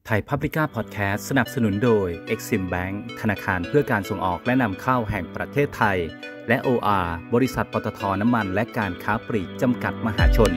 ไทย Publica Podcast สนับสนุนโดย Exim Bank ธนาคารเพื่อการส่งออกและนำเข้าแห่งประเทศไทยและ OR บริษัทปตท.น้ำมันและการค้าปลีกจำกัดมหาชน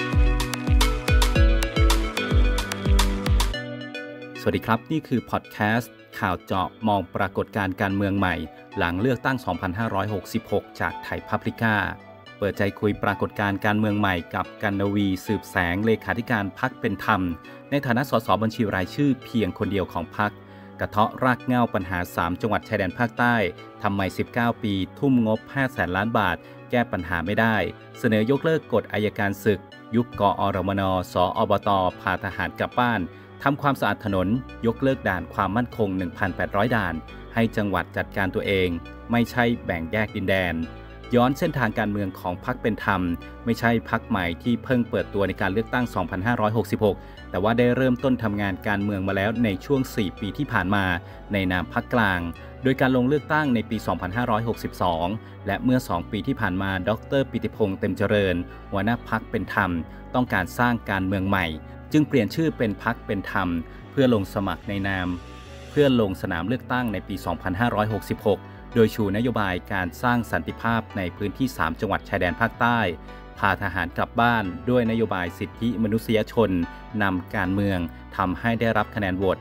สวัสดีครับนี่คือพอดแคสต์ข่าวเจาะมองปรากฏการณ์การเมืองใหม่หลังเลือกตั้ง 2566 จากไทย Publica เปิดใจคุยปรากฏการณ์การเมืองใหม่กับกันนวีสืบแสงเลขาธิการพรรคเป็นธรรมในฐานะสสบัญชีรายชื่อเพียงคนเดียวของพรรคกระเทาะรากเหง้าปัญหา3จังหวัดชายแดนภาคใต้ทำไม19 ปีทุ่มงบ 500,000 ล้านบาทแก้ปัญหาไม่ได้เสนอยกเลิกกฎอัยการศึกยุบกอรมนสอบตพาทหารกลับบ้านทำความสะอาดถนนยกเลิกด่านความมั่นคง 1,800 ด่านให้จังหวัดจัดการตัวเองไม่ใช่แบ่งแยกดินแดนย้อนเส้นทางการเมืองของพรรคเป็นธรรมไม่ใช่พรรคใหม่ที่เพิ่งเปิดตัวในการเลือกตั้ง 2566 แต่ว่าได้เริ่มต้นทำงานการเมืองมาแล้วในช่วง 4 ปีที่ผ่านมาในนามพรรคกลางโดยการลงเลือกตั้งในปี 2562 และเมื่อ 2 ปีที่ผ่านมาดร.ปิติพงษ์เต็มเจริญหัวหน้าพรรคเป็นธรรมต้องการสร้างการเมืองใหม่จึงเปลี่ยนชื่อเป็นพรรคเป็นธรรมเพื่อลงสมัครในนามเพื่อลงสนามเลือกตั้งในปี 2566 โดยชูนโยบายการสร้างสันติภาพในพื้นที่ 3 จังหวัดชายแดนภาคใต้พาทหารกลับบ้านด้วยนโยบายสิทธิมนุษยชนนำการเมืองทำให้ได้รับคะแนนโหวต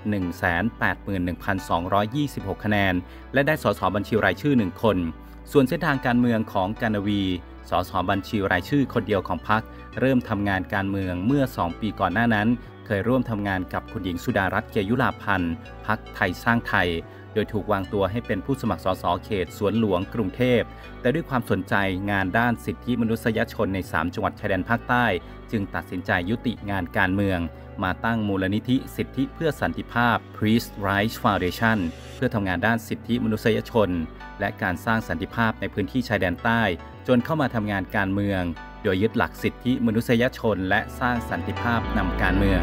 181,226 คะแนนและได้สสบัญชีรายชื่อ1คนส่วนเส้นทางการเมืองของกันนวีสสบัญชีรายชื่อคนเดียวของพรรคเริ่มทำงานการเมืองเมื่อ2 ปีก่อนหน้านั้นเคยร่วมทำงานกับคุณหญิงสุดารัตน์ เกยุราพันธ์พรรคไทยสร้างไทยโดยถูกวางตัวให้เป็นผู้สมัครสสเขตสวนหลวงกรุงเทพแต่ด้วยความสนใจงานด้านสิทธิมนุษยชนใน3จังหวัดชายแดนภาคใต้จึงตัดสินใจยุติงานการเมืองมาตั้งมูลนิธิสิทธิเพื่อสันติภาพ Peace Rights Foundation เพื่อทำงานด้านสิทธิมนุษยชนและการสร้างสันติภาพในพื้นที่ชายแดนใต้จนเข้ามาทำงานการเมืองโดยยึดหลักสิทธิมนุษยชนและสร้างสันติภาพนำการเมือง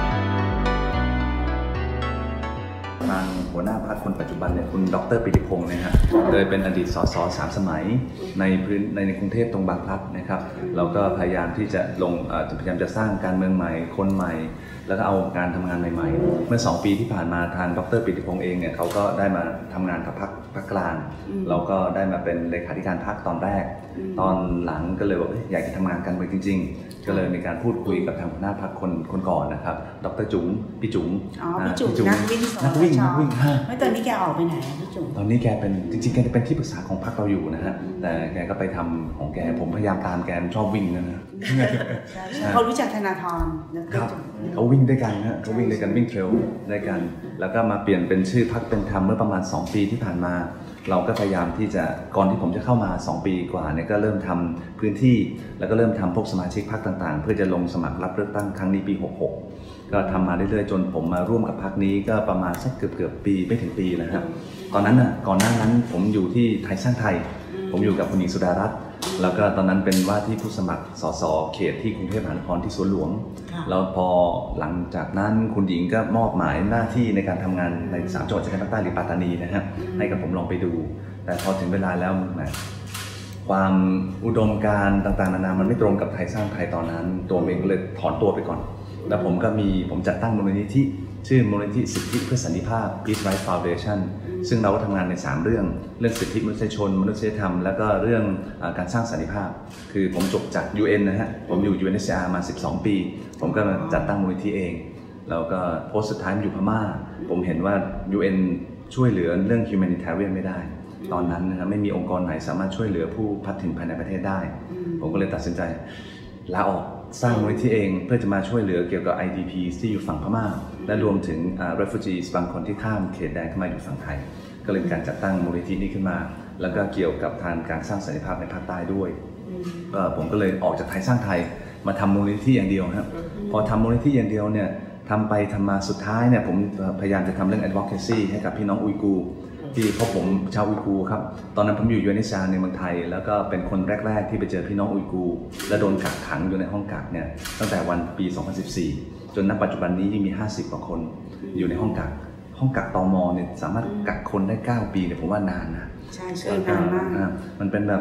ทางหัวหน้าพรรคคนปัจจุบันเนี่ยคุณดร.ปิติพงษ์นะครับโดยเป็นอดีตสส3 สมัยในกรุงเทพตรงบางพลัดนะครับเราก็พยายามที่จะพยายามจะสร้างการเมืองใหม่คนใหม่แล้วก็เอาการทำงานใหม่ๆเมื่อ2 ปีที่ผ่านมาทางดร.ปิติพงษ์เองเนี่ยเขาก็ได้มาทำงานกับพรรคกลางเราก็ได้มาเป็นเลขาธิการพรรคตอนแรกตอนหลังก็เลยบอกอยากจะทำงานการเมืองจริงๆก็เลยมีการพูดคุยกับทางหัวหน้าพรรคคนก่อนนะครับดร.จุ๋มพี่จุ๋มนักวิ่งไม่ตอนนี้แกออกไปไหนพี่จุ๋มตอนนี้แกเป็นจริงๆแกจะเป็นที่ปรึกษาของพรรคเราอยู่นะฮะแต่แกก็ไปทำของแกผมพยายามตามแกชอบวิ่งนะเขารู้จักธนาธรครับเขาวิ่งด้วยกันนะเขาวิ่งด้วยกันวิ่งเทรลด้วยกันแล้วก็มาเปลี่ยนเป็นชื่อพรรคเป็นธรรมเมื่อประมาณ2 ปีที่ผ่านมาเราก็พยายามที่จะก่อนที่ผมจะเข้ามา2 ปีกว่าเนี่ยก็เริ่มทำพื้นที่แล้วก็เริ่มทำพวกสมาชิกพรรคต่างๆเพื่อจะลงสมัครรับเลือกตั้งครั้งนี้ปี66ก็ทำมาเรื่อยๆจนผมมาร่วมกับพรรคนี้ก็ประมาณสักเกือบปีไม่ถึงปีแล้วครับตอนนั้นน่ะก่อนหน้านั้นผมอยู่ที่ไทยสร้างไทยผมอยู่กับคุณหญิงสุดารัตน์แล้วก็ตอนนั้นเป็นว่าที่ผู้สมัครสสเขตที่กรุงเทพมหานครที่สวนหลวงแล้วพอหลังจากนั้นคุณหญิงก็มอบหมายหน้าที่ในการทำงานใน3 จังหวัดชายแดนภาคใต้หรือปัตตานีนะฮะให้กับผมลองไปดูแต่พอถึงเวลาแล้วความอุดมการณ์ต่างๆนานามันไม่ตรงกับไทยสร้างไทยตอนนั้นตัวเองก็เลยถอนตัวไปก่อนแล้วผมจัดตั้งมูลนิธิชื่อมูลนิธิสิทธิเพื่อสันติภาพ Peace Rights Foundation ซึ่งเราก็ทำงานใน3 เรื่องสิทธิมนุษยชนมนุษยธรรมแล้วก็เรื่องการสร้างสันติภาพคือผมจบจาก UN นะฮะผมอยู่ UNHCR มา12 ปีผมก็จัดตั้งมูลนิธิเองแล้วก็โพสต์สุดท้ายอยู่พม่าผมเห็นว่า UN ช่วยเหลือเรื่อง humanitarian ไม่ได้ตอนนั้นนะครับไม่มีองค์กรไหนสามารถช่วยเหลือผู้พลัดถิ่นภายในประเทศได้ผมก็เลยตัดสินใจลาออกสร้างมูลนิธิเองเพื่อจะมาช่วยเหลือเกี่ยวกับ IDP ที่อยู่ฝั่งพม่าและรวมถึงrefugees บางคนที่ข้ามเขตแดนเข้ามาอยู่ฝั่งไทยก็เลยการจัดตั้งมูลนิธินี้ขึ้นมาแล้วก็เกี่ยวกับทางการสร้างสันติภาพในภาคใต้ด้วยผมก็เลยออกจากไทยสร้างไทยมาทำมูลนิธิอย่างเดียวครับพอทำมูลนิธิอย่างเดียวเนี่ยทำไปทำมาสุดท้ายเนี่ยผมพยายามจะทำเรื่อง advocacy ให้กับพี่น้องอุยกูร์ที่เพราะผมชาวอุยกูร์ครับตอนนั้นผมอยู่ยูเอ็นเอชอาร์ในเมืองไทยแล้วก็เป็นคนแรกๆที่ไปเจอพี่น้องอุยกูร์และโดนกักขังอยู่ในห้องกักเนี่ยตั้งแต่วันปี 2014 จนณปัจจุบันนี้ยังมี50 กว่าคนอยู่ในห้องกักตม.เนี่ยสามารถกักคนได้9 ปีเนี่ยผมว่านานนะใช่นานมากมันเป็นแบบ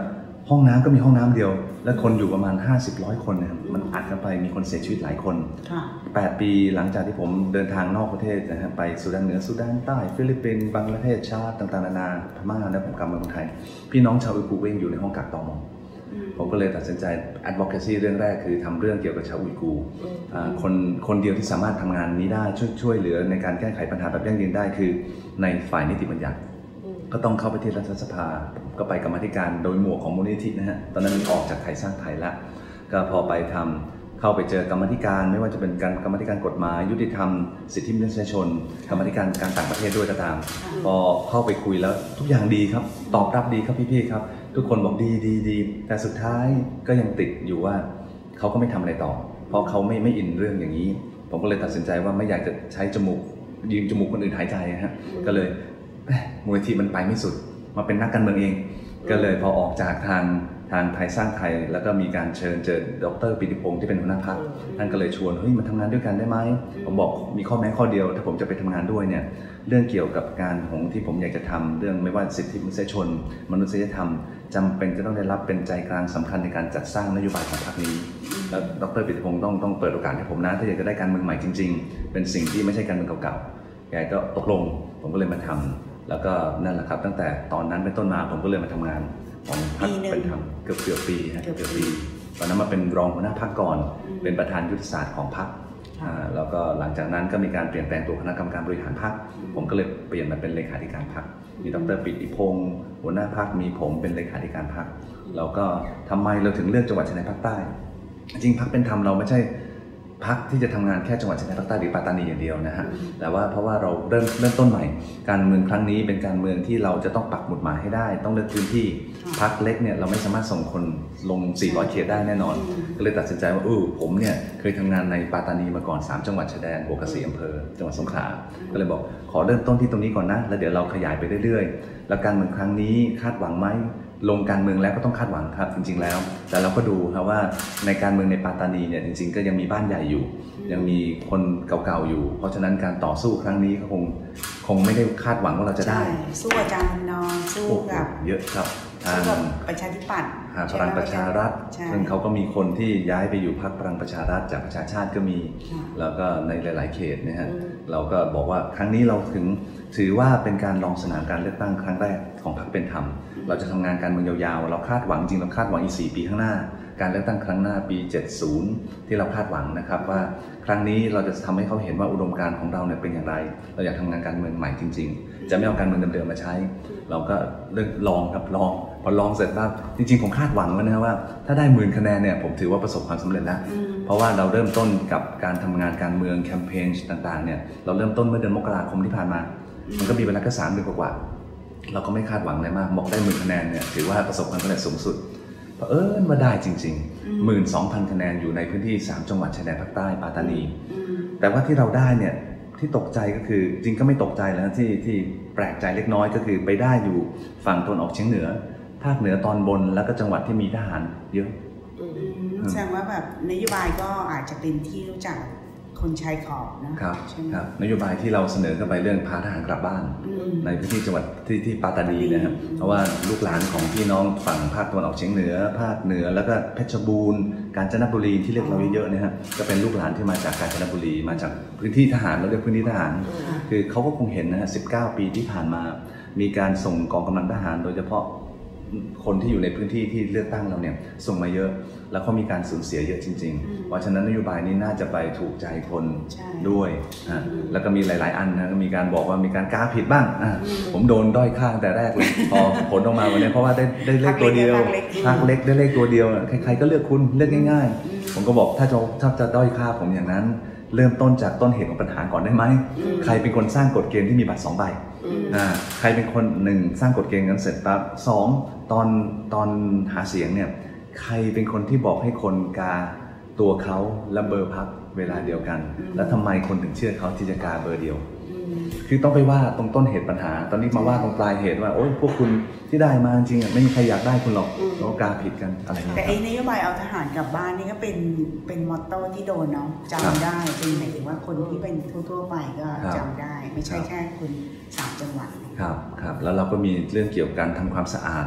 ห้องน้ำก็มีห้องน้ำเดียวและคนอยู่ประมาณ50-100 คนนะครับมันอัดกันไปมีคนเสียชีวิตหลายคน8 ปีหลังจากที่ผมเดินทางนอกประเทศนะฮะไปสุดานเหนือสุดานใต้ฟิลิปปินส์บังกลาเทศชาติต่างๆนานาพม่าแล้วผมกลับมาเมืองไทยพี่น้องชาวอุยกูร์ก็ยังอยู่ในห้องกักตม.ผมก็เลยตัดสินใจ advocacy เรื่องแรกคือทำเรื่องเกี่ยวกับชาวอุยกูร์คนเดียวที่สามารถทำงานนี้ได้ช่วยเหลือในการแก้ไขปัญหาแบบยั่งยืนได้คือในฝ่ายนิติบัญญัติก็ต้องเข้าไปที่รัฐสภาก็ไปกรรมาธิการโดยหมวกของมูลนิธินะฮะตอนนั้นออกจากไทยสร้างไทยแล้วก็พอไปเข้าไปเจอกรรมาธิการไม่ว่าจะเป็นการกรรมาธิการกฎหมายยุติธรรมสิทธิมนุษยชนกรรมาธิการการต่างประเทศด้วยก็ตามพอเข้าไปคุยแล้วทุกอย่างดีครับตอบรับดีครับพี่ๆครับทุกคนบอกดีแต่สุดท้ายก็ยังติดอยู่ว่าเขาก็ไม่ทำอะไรต่อเพราะเขาไม่อินเรื่องอย่างนี้ผมก็เลยตัดสินใจว่าไม่อยากจะใช้ยืมจมูกคนอื่นหายใจฮะก็เลยมูลนิธิมันไปไม่สุดมาเป็นนักการเมืองเองก็เลยพอออกจากทางไทยสร้างไทยแล้วก็มีการเชิญเจอดร.ปิติพงศ์ที่เป็นหัวหน้าพรรคท่านก็เลยชวนมาทำงานด้วยกันได้ไหมผมบอกมีข้อแม้ข้อเดียวถ้าผมจะไปทำงานด้วยเนี่ยเรื่องเกี่ยวกับการของที่ผมอยากจะทำเรื่องไม่ว่าสิทธิมนุษยชนมนุษยธรรมจำเป็นจะต้องได้รับเป็นใจกลางสำคัญในการจัดสร้างนโยบายของพรรคนี้แล้วดร.ปิติพงศ์ต้องเปิดโอกาสให้ผมนะถ้าอยากจะได้การเมืองใหม่จริงๆเป็นสิ่งที่ไม่ใช่การเมืองเก่าๆแกก็ตกลงผมก็เลยมาทำแล้วก็นั่นแหละครับตั้งแต่ตอนนั้นเป็นต้นมาผมก็เลยมาทำงานของพรรคเป็นทำเกือบปีตอนนั้นมาเป็นรองหัวหน้าพรรคก่อนเป็นประธานยุทธศาสตร์ของพรรคแล้วก็หลังจากนั้นก็มีการเปลี่ยนแปลงตัวคณะกรรมการบริหารพรรคผมก็เลยเปลี่ยนมาเป็นเลขาธิการพรรคมีดร.ปิติพงศ์หัวหน้าพรรคมีผมเป็นเลขาธิการพรรคแล้วก็ทำไมเราถึงเลือกจังหวัดชายแดนภาคใต้จริงพรรคเป็นธรรมเราไม่ใช่พรรคที่จะทำงานแค่จังหวัดชายแดนภาคใต้หรือปัตตานีอย่างเดียวนะฮะแต่ว่าเพราะว่าเราเริ่มต้นใหม่การเมืองครั้งนี้เป็นการเมืองที่เราจะต้องปักหมุดหมายให้ได้ต้องเลือกพื้นที่พรรคเล็กเนี่ยเราไม่สามารถส่งคนลง400 เขตได้แน่นอนก็เลยตัดสินใจว่าผมเนี่ยเคยทำงานในปัตตานีมาก่อน3 จังหวัดชายแดนบวกกับ4 อำเภอจังหวัดสงขลาก็เลยบอกขอเริ่มต้นที่ตรงนี้ก่อนนะแล้วเดี๋ยวเราขยายไปเรื่อยๆแล้วการเมืองครั้งนี้คาดหวังไหมลงการเมืองแล้วก็ต้องคาดหวังครับจริงๆแล้วแต่เราก็ดูครับว่าในการเมืองในปัตตานีเนี่ยจริงๆก็ยังมีบ้านใหญ่อยู่ยังมีคนเก่าๆอยู่เพราะฉะนั้นการต่อสู้ครั้งนี้ก็คงไม่ได้คาดหวังว่าเราจะได้สู้อาจารย์นอสู้กับเยอะครับทางประชาธิปัตย์พลังประชารัฐซึ่งเขาก็มีคนที่ย้ายไปอยู่พรรคพลังประชารัฐจากประชาชาติก็มีแล้วก็ในหลายๆเขตนะฮะเราก็บอกว่าครั้งนี้เราถือว่าเป็นการลองสนามการเลือกตั้งครั้งแรกของพรรคเป็นธรรมเราจะทำงานการเมืองยาวๆเราคาดหวังจริงเราคาดหวังอีก4 ปีข้างหน้าการเลือกตั้งครั้งหน้าปี70ที่เราคาดหวังนะครับว่าครั้งนี้เราจะทำให้เขาเห็นว่าอุดมการณ์ของเราเนี่ยเป็นอย่างไรเราอยากทำงานการเมืองใหม่จริงๆจะไม่เอาการเมืองเดิมๆมาใช้เราก็เลือกลองพอลองเสร็จปั๊บจริงๆผมคาดหวังแล้วนะว่าถ้าได้10,000 คะแนนเนี่ยผมถือว่าประสบความสำเร็จแล้วเพราะว่าเราเริ่มต้นกับการทำงานการเมืองแคมเปญต่างๆเนี่ยเราเริ่มต้นเมื่อเดือนมกราคมที่ผ่านมามันก็มีเวลาแค่3 เดือนกว่าเราก็ไม่คาดหวังอะไรมากบอกได้10,000 คะแนนเนี่ยถือว่าประสบความสำเร็จสูงสุดมาได้จริงๆ 12,000 คะแนนอยู่ในพื้นที่3 จังหวัดชายแดนภาคใต้ปัตตานีแต่ว่าที่เราได้เนี่ยที่ตกใจก็คือจริงก็ไม่ตกใจแล้วที่แปลกใจเล็กน้อยก็คือไปได้อยู่ฝั่งตะวันออกเฉียงเหนือภาคเหนือตอนบนแล้วก็จังหวัดที่มีทหารเยอะแสดงว่าแบบนโยบายก็อาจจะเป็นที่รู้จักคนชายขอบนะครับนโยบายที่เราเสนอเข้าไปเรื่องพาทหารกลับบ้านในพื้นที่จังหวัดที่ปัตตานีนะครับเพราะว่าลูกหลานของพี่น้องฝั่งภาคตะวันออกเฉียงเหนือภาคเหนือแล้วก็เพชรบูรณ์กาญจนบุรีที่เรียกเราเยอะๆนะครับก็เป็นลูกหลานที่มาจากกาญจนบุรีมาจากพื้นที่ทหารเราเรียกพื้นที่ทหารคือเขาก็คงเห็นนะฮะ19 ปีที่ผ่านมามีการส่งกองกำลังทหารโดยเฉพาะคนที่อยู่ในพื้นที่ที่เลือกตั้งเราเนี่ยส่งมาเยอะแล้วเขามีการสูญเสียเยอะจริงๆเพราะฉะนั้นนโยบายนี้น่าจะไปถูกใจคนด้วยแล้วก็มีหลายๆอันนะก็มีการบอกว่ามีการกาผิดบ้างผมโดนด้อยค่าแต่แรกเลยพอผลออกมาวันนี้เพราะว่าได้เลขตัวเดียวพรรคเล็กได้เลขตัวเดียวใครๆก็เลือกคุณเลือกง่ายๆผมก็บอกถ้าจะด้อยค่าผมอย่างนั้นเริ่มต้นจากต้นเหตุของปัญหาก่อนได้ไหมใครเป็นคนสร้างกฎเกณฑ์ที่มีบัตร2 ใบใครเป็นคน1สร้างกฎเกณฑ์กันเสร็จปั๊บ2ตอนหาเสียงเนี่ยใครเป็นคนที่บอกให้คนกาตัวเขาและเบอร์พรรคเวลาเดียวกันแล้วทำไมคนถึงเชื่อเขาที่จะกาเบอร์เดียวคือต้องไปว่าตรงต้นเหตุปัญหาตอนนี้มาว่าตรงปลายเหตุว่าโอ้ยพวกคุณที่ได้มาจริงๆไม่มีใครอยากได้คุณหรอกแล้วกาผิดกันอะไรแต่ไอ้นโยบายเอาทหารกลับบ้านนี่ก็เป็นมอตโต้ที่โดนเนาะจำได้เป็นหมายถึงว่าคนที่เป็นทั่วไปก็จำได้ไม่ใช่แค่คน3 จังหวัดครับแล้วเราก็มีเรื่องเกี่ยวกับการทำความสะอาด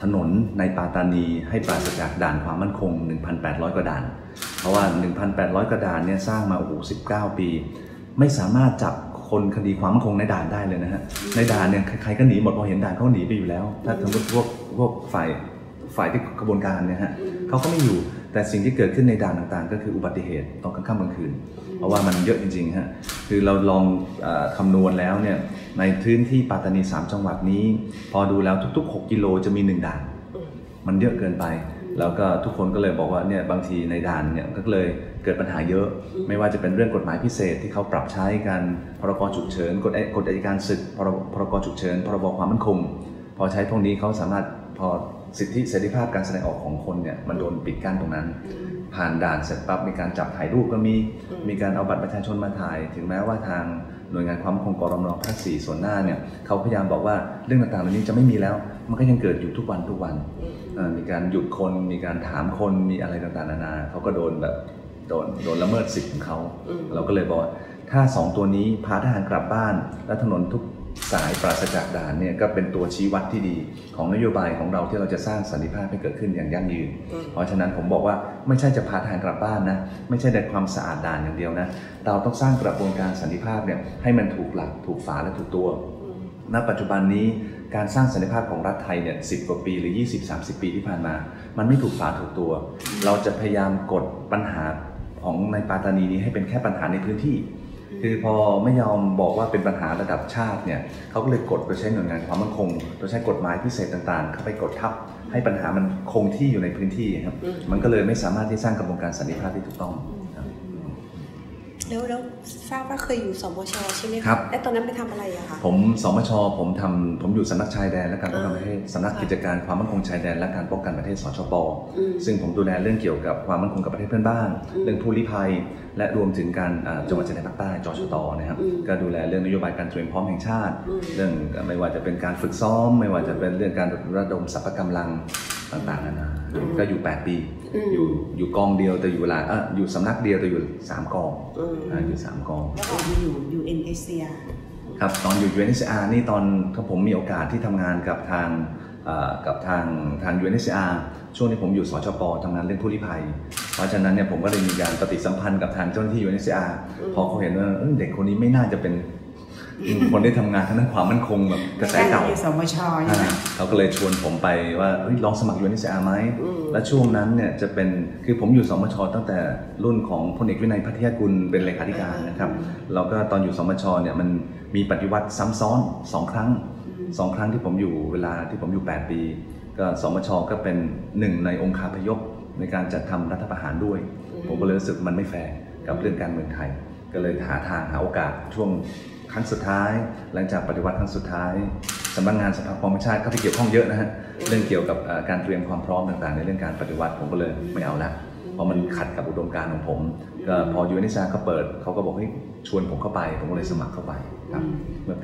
ถนนในปาตานีให้ปราศจากด่านความมั่นคง 1,800 กว่าด่านเพราะว่า 1,800 กว่าด่านเนี่ยสร้างมา19 ปีไม่สามารถจับคนคดีความมั่นคงในด่านได้เลยนะฮะในด่านเนี่ยใครๆก็หนีหมดพอเห็นด่านเขาหนีไปอยู่แล้วถ้าสมมติพวกฝ่ายที่กระบวนการเนี่ยฮะเขาก็ไม่อยู่แต่สิ่งที่เกิดขึ้นในด่านต่างๆก็คืออุบัติเหตุตอนกลางค่ำกลางคืนเพราะว่ามันเยอะจริงๆฮะคือเราลองคำนวณแล้วเนี่ยในพื้นที่ปัตตานี3จังหวัดนี้พอดูแล้วทุกๆ6กิโลจะมี1ด่านมันเยอะเกินไปแล้วก็ทุกคนก็เลยบอกว่าเนี่ยบางทีในด่านเนี่ยก็เลยเกิดปัญหาเยอะไม่ว่าจะเป็นเรื่องกฎหมายพิเศษที่เขาปรับใช้กันพรกฉุกเฉินกฎอัยการศึกพรกฉุกเฉินพรบความมั่นคงพอใช้พวกนี้เขาสามารถพอสิทธิเสรีภาพการแสดงออกของคนเนี่ยมันโดนปิดกั้นตรงนั้นผ่านด่านเสร็จปั๊บมีการจับถ่ายรูปก็มีการเอาบัตรประชาชนมาถ่ายถึงแม้ว่าทางหน่วยงานความมั่นคงกรมน.ภาค 4ส่วนหน้าเนี่ยเขาพยายามบอกว่าเรื่องต่างๆเหล่านี้จะไม่มีแล้วมันก็ยังเกิดอยู่ทุกวันมีการหยุดคนมีการถามคนมีอะไรต่างๆนานาเขาก็โดนแบบโดนละเมิดสิทธิ์ของเขาเราก็เลยบอกว่าถ้า2ตัวนี้พาทหารกลับบ้านและถนนทุกสายปราศจากด่านเนี่ยก็เป็นตัวชี้วัดที่ดีของนโยบายของเราที่เราจะสร้างสันติภาพให้เกิดขึ้นอย่างยั่งยืนเพราะฉะนั้นผมบอกว่าไม่ใช่จะพาทหารกลับบ้านนะไม่ใช่แต่ความสะอาดด่านอย่างเดียวนะเราต้องสร้างกระบวนการสันติภาพเนี่ยให้มันถูกหลักถูกฝาและถูกตัวณปัจจุบันนี้การสร้างสันติภาพของรัฐไทยเนี่ย10 กว่าปีหรือ 20-30 ปีที่ผ่านมามันไม่ถูกฝาถูกตัวเราจะพยายามกดปัญหาของในปาตานีนี้ให้เป็นแค่ปัญหาในพื้นที่คือพอไม่ยอมบอกว่าเป็นปัญหาระดับชาติเนี่ยเขาก็เลยกดโดยใช้หน่วยงานความมั่นคงโดยใช้กฎหมายพิเศษต่างๆเข้าไปกดทับให้ปัญหามันคงที่อยู่ในพื้นที่ครับมันก็เลยไม่สามารถที่สร้างกระบวนการสันติภาพที่ถูกต้องแล้วทราบว่าเคยอยู่สมช.ใช่ไหมครับและตอนนั้นไปทำอะไรอะคะผมสมช.ผมอยู่สำนักชายแดนและการป้องกันประเทศสำนักกิจการความมั่นคงชายแดนและการป้องกันประเทศสชป.ซึ่งผมดูแลเรื่องเกี่ยวกับความมั่นคงกับประเทศเพื่อนบ้านเรื่องผู้ลี้ภัยและรวมถึงการจังหวัดชายแดนภาคใต้จชต.นะครับก็ดูแลเรื่องนโยบายการเตรียมพร้อมแห่งชาติเรื่องไม่ว่าจะเป็นการฝึกซ้อมไม่ว่าจะเป็นเรื่องการระดมสรรพกำลังต่างๆนะก็อยู่8 ปีอยู่กองเดียวแต่อยู่อยู่สำนักเดียวแต่อยู่3 กองอยู่3 กองแล้วก็อยู่ UNHCR ครับตอนอยู่ UNHCR นี่ตอนผมมีโอกาสที่ทำงานกับทางUNHCR ช่วงที่ผมอยู่สชป.ทำงานเรื่องผู้ลี้ภัยเพราะฉะนั้นเนี่ยผมก็เลยมีการปฏิสัมพันธ์กับทางเจ้าหน้าที่ UNHCR พอเขาเห็นว่าเด็กคนนี้ไม่น่าจะเป็นคนได้ทำงานทางด้านความมั่นคงแบบกระแสเก่าสมช. เขาก็เลยชวนผมไปว่าลองสมัคร UNHCR ไหมและช่วงนั้นเนี่ยจะเป็นคือผมอยู่สมช.ตั้งแต่รุ่นของพลเอกวินัยพัทยกุลเป็นเลขาธิการนะครับแล้วก็ตอนอยู่สมช.เนี่ยมันมีปฏิวัติซ้ำซ้อน2 ครั้งที่ผมอยู่เวลาที่ผมอยู่8 ปีก็สมช.ก็เป็น1ในองค์คาพยพในการจัดทำรัฐประหารด้วยผมก็เลยรู้สึกมันไม่แฟร์กับเรื่องการเมืองไทยก็เลยหาโอกาสช่วงครั้งสุดท้ายหลังจากปฏิวัติครั้งสุดท้ายสำนักงานสภาความมั่นคงชาติก็ไปเกี่ยวข้องเยอะนะฮะเรื่องเกี่ยวกับการเตรียมความพร้อมต่างๆในเรื่องการปฏิวัติผมก็เลยไม่เอาละเพราะมันขัดกับอุดมการณ์ของผมก็พอUNHCRเขาเปิดเขาก็บอกให้ชวนผมเข้าไปผมก็เลยสมัครเข้าไปครับเมื่อปี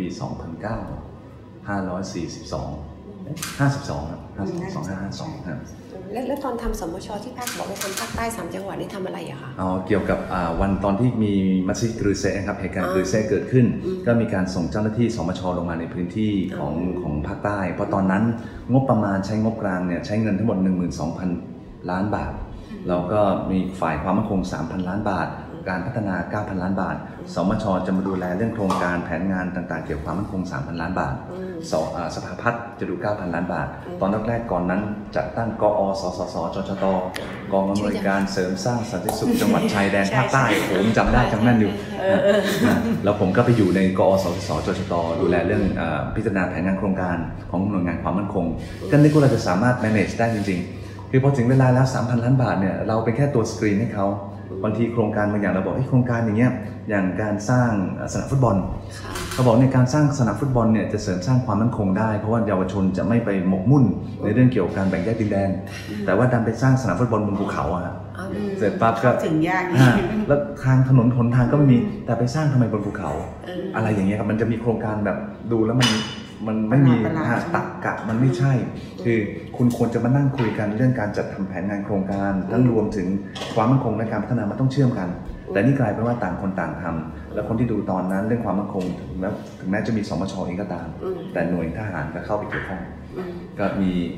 552 ครับ2552 ครับแล้วตอนทำสมช.ที่ภาคบอกไปทำภาคใต้3 จังหวัดนี่ทำอะไรอะคะเกี่ยวกับวันตอนที่มีมัสยิดกรือเซครับเหตุการณ์กรือเซเกิดขึ้นก็มีการส่งเจ้าหน้าที่สมช.ลงมาในพื้นที่ของภาคใต้เพราะตอนนั้นงบประมาณใช้งบกลางเนี่ยใช้เงินทั้งหมด 12,000 ล้านบาทแล้วก็มีฝ่ายความมั่นคง 3,000 ล้านบาทการพัฒนา 9,000 ล้านบาทสมช.จะมาดูแลเรื่องโครงการแผนงานต่างๆเกี่ยวกับความมั่นคง 3,000 ล้านบาทสภาพัฒน์จะดู 9,000 ล้านบาทตอนแรกๆก่อนนั้นจัดตั้งกอสสสจชตกองอำนวยการเสริมสร้างสันติสุขจังหวัดชายแดนภาคใต้ผมจำได้จำแม่นอยู่แล้วผมก็ไปอยู่ในกอสสสจชตดูแลเรื่องพิจารณาแผนงานโครงการของหน่วยงานความมั่นคงก็นึกว่าเราจะสามารถ manage ได้จริงๆคือพอถึงเวลาแล้ว 3,000 ล้านบาทเนี่ยเราเป็นแค่ตัวสกรีนให้เขาบางทีโครงการบางอย่างเราบอกโครงการอย่างเงี้ยอย่างการสร้างสนามฟุตบอลเขาบอกในการสร้างสนามฟุตบอลเนี่ยจะเสริมสร้างความมั่นคงได้เพราะว่าเยาวชนจะไม่ไปหมกมุ่นในเรื่องเกี่ยวกับการแบ่งแยกดินแดนแต่ว่าดันไปสร้างสนามฟุตบอลบนภูเขาอะเสร็จปั๊บก็ถึงยากแล้วทางถนนหนทางก็ไม่มีแต่ไปสร้างทำไมบนภูเขาอะไรอย่างเงี้ยครับมันจะมีโครงการแบบดูแล้วมันไม่มีตรรกะมันไม่ใช่คือคุณควรจะมานั่งคุยกันเรื่องการจัดทำแผนงานโครงการทั้งรวมถึงความมั่นคงและการพัฒนามันต้องเชื่อมกันแต่นี่กลายเป็นว่าต่างคนต่างทำแล้วคนที่ดูตอนนั้นเรื่องความมั่นคงถึงแม้จะมีสมช.เองก็ตามแต่หน่วยทหารก็เข้าไปเกี่ยวข้องก็มี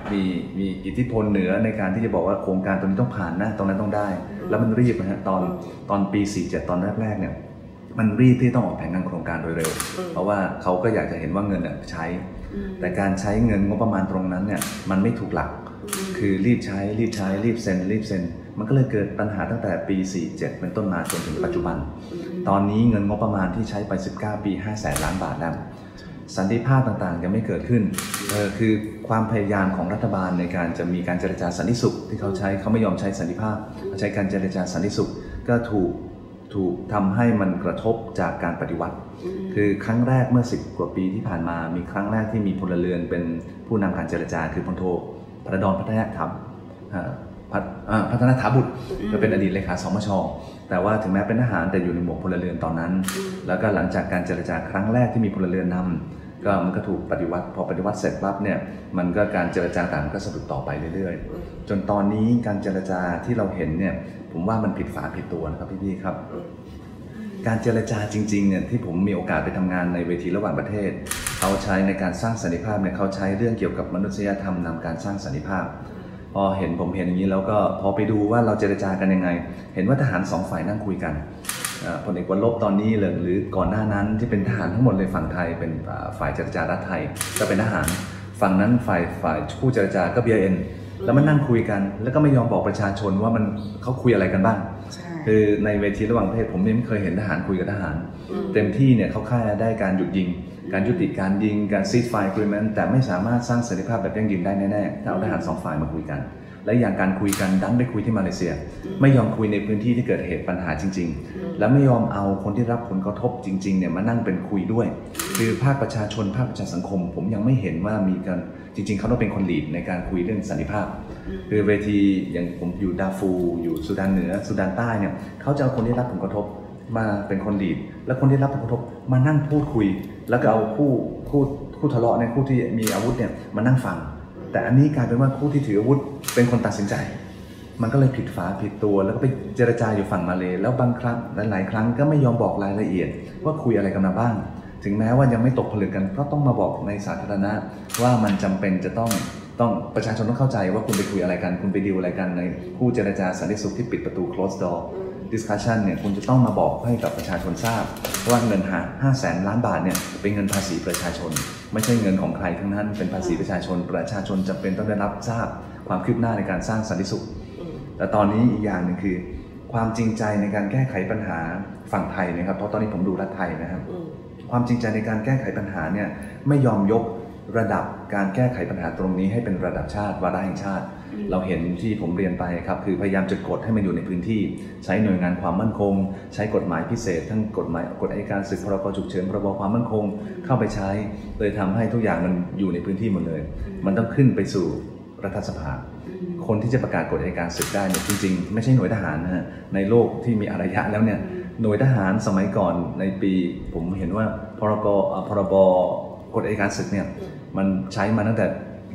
มีอิทธิพลเหนือในการที่จะบอกว่าโครงการตรงนี้ต้องผ่านนะตรงนั้นต้องได้แล้วมันรีบนะฮะตอนปี 47 ตอนแรกๆเนี่ยมันรีบที่ต้องออกแผนงานโครงการโดยเร็วเพราะว่าเขาก็อยากจะเห็นว่าเงินใช้แต่การใช้เงินงบประมาณตรงนั้นเนี่ยมันไม่ถูกหลักคือรีบใช้รีบเซ็นมันก็เลยเกิดปัญหาตั้งแต่ปี 47 เป็นต้นมาจนถึงปัจจุบันตอนนี้เงินงบประมาณที่ใช้ไป19 ปี500,000 ล้านบาทแล้วสันติภาพต่างๆยังไม่เกิดขึ้นคือความพยายามของรัฐบาลในการจะมีการเจรจาสันติสุขที่เขาใช้เขาไม่ยอมใช้สันติภาพเขาใช้การเจรจาสันติสุขก็ถูกทำให้มันกระทบจากการปฏิวัติคือครั้งแรกเมื่อ10 กว่าปีที่ผ่านมามีครั้งแรกที่มีพลเรือนเป็นผู้นำการเจรจาคือพลโทพระดอนพัฒนาถาบุตรก็เป็นอดีตเลขาสมช.แต่ว่าถึงแม้เป็นทหารแต่อยู่ในหมวกพลเรือนตอนนั้นแล้วก็หลังจากการเจรจาครั้งแรกที่มีพลเรือนนำก็มันก็ถูกปฏิวัติพอปฏิวัติเสร็จปั๊บเนี่ยมันก็การเจรจาต่างก็สะดุดต่อไปเรื่อยๆจนตอนนี้การเจรจาที่เราเห็นเนี่ยผมว่ามันผิดฝาผิดตัวนะครับพี่ๆครับการเจรจาจริงๆเนี่ยที่ผมมีโอกาสไปทำงานในเวทีระหว่างประเทศเขาใช้ในการสร้างสันติภาพเนี่ยเขาใช้เรื่องเกี่ยวกับมนุษยธรรมนำการสร้างสันติภาพพอผมเห็นอย่างนี้แล้วก็พอไปดูว่าเราเจรจากันยังไงเห็นว่าทหาร2 ฝ่ายนั่งคุยกันพลเอกวรลบตอนนี้หรือก่อนหน้านั้นที่เป็นทหารทั้งหมดเลยฝั่งไทยเป็นฝ่ายเจรจารัฐไทยก็เป็นทหารฝั่งนั้นฝ่ายคู่เจรจาก็ BIN แล้วมันนั่งคุยกันแล้วก็ไม่ยอมบอกประชาชนว่าเขาคุยอะไรกันบ้างคือในเวทีระหว่างประเทศผมไม่เคยเห็นทหารคุยกับทหารเต็มที่เนี่ยเขาแค่ได้การหยุดยิงการยุติการยิงการ ceasefire agreement แต่ไม่สามารถสร้างสันติภาพแบบยั่งยืนได้แน่ๆถ้าเอาทหาร2 ฝ่ายมาคุยกันและอย่างการคุยกันดันไปคุยที่มาเลเซียไม่ยอมคุยในพื้นที่ที่เกิดเหตุปัญหาจริงๆและไม่ยอมเอาคนที่รับผลกระทบจริงๆเนี่ยมานั่งเป็นคุยด้วยคือภาคประชาชนภาคประชาสังคมผมยังไม่เห็นว่ามีกันจริงๆเขาต้องเป็นคนลีดในการคุยเรื่องสันติภาพคือเวทีอย่างผมอยู่ดาฟูอยู่สุดานเหนือสุดานใต้เนี่ยเขาจะเอาคนที่รับผลกระทบมาเป็นคนลีดและคนที่รับผลกระทบมานั่งพูดคุยแล้วก็เอาคู่ทะเลาะเนี่ยคู่ที่มีอาวุธเนี่ยมานั่งฟังแต่อันนี้กลายเป็นว่าคู่ที่ถืออาวุธเป็นคนตัดสินใจมันก็เลยผิดฝาผิดตัวแล้วก็ไปเจรจาอยู่ฝั่งมาเลแล้วบางครั้งหลายครั้งก็ไม่ยอมบอกรายละเอียดว่าคุยอะไรกันมาบ้างถึงแม้ว่ายังไม่ตกผลึกกันก็ต้องมาบอกในสาธารณะว่ามันจำเป็นจะต้องประชาชนต้องเข้าใจว่าคุณไปคุยอะไรกันคุณไปดีลอะไรกันในคู่เจรจาสันติสุขที่ปิดประตู closed door discussion เนี่ยคุณจะต้องมาบอกให้กับประชาชนทราบว่าเงิน500,000 ล้านบาทเนี่ยเป็นเงินภาษีประชาชนไม่ใช่เงินของใครทั้งนั้นเป็นภาษีประชาชนจำเป็นต้องได้รับทราบความคืบหน้าในการสร้างสันติสุขแต่ตอนนี้อีกอย่างหนึ่งคือความจริงใจในการแก้ไขปัญหาฝั่งไทยนะครับเพราะตอนนี้ผมดูรัฐไทยนะครับความจริงใจในการแก้ไขปัญหาเนี่ยไม่ยอมยกระดับการแก้ไขปัญหาตรงนี้ให้เป็นระดับชาติวาระแห่งชาติเราเห็นที่ผมเรียนไปครับคือพยายามจะกดให้มันอยู่ในพื้นที่ใช้หน่วยงานความมั่นคงใช้กฎหมายพิเศษทั้งกฎอัยการศึกพรกฉุกเฉินพรบความมั่นคงเข้าไปใช้เลยทำให้ทุกอย่างมันอยู่ในพื้นที่หมดเลยมันต้องขึ้นไปสู่รัฐสภาคนที่จะประกาศกฎอัยการศึกได้เนี่ยจริงๆไม่ใช่หน่วยทหารนะฮะในโลกที่มีอารยะแล้วเนี่ยหน่วยทหารสมัยก่อนในปีผมเห็นว่าพรบกฎอัยการศึกเนี่ยมันใช้มาตั้งแต่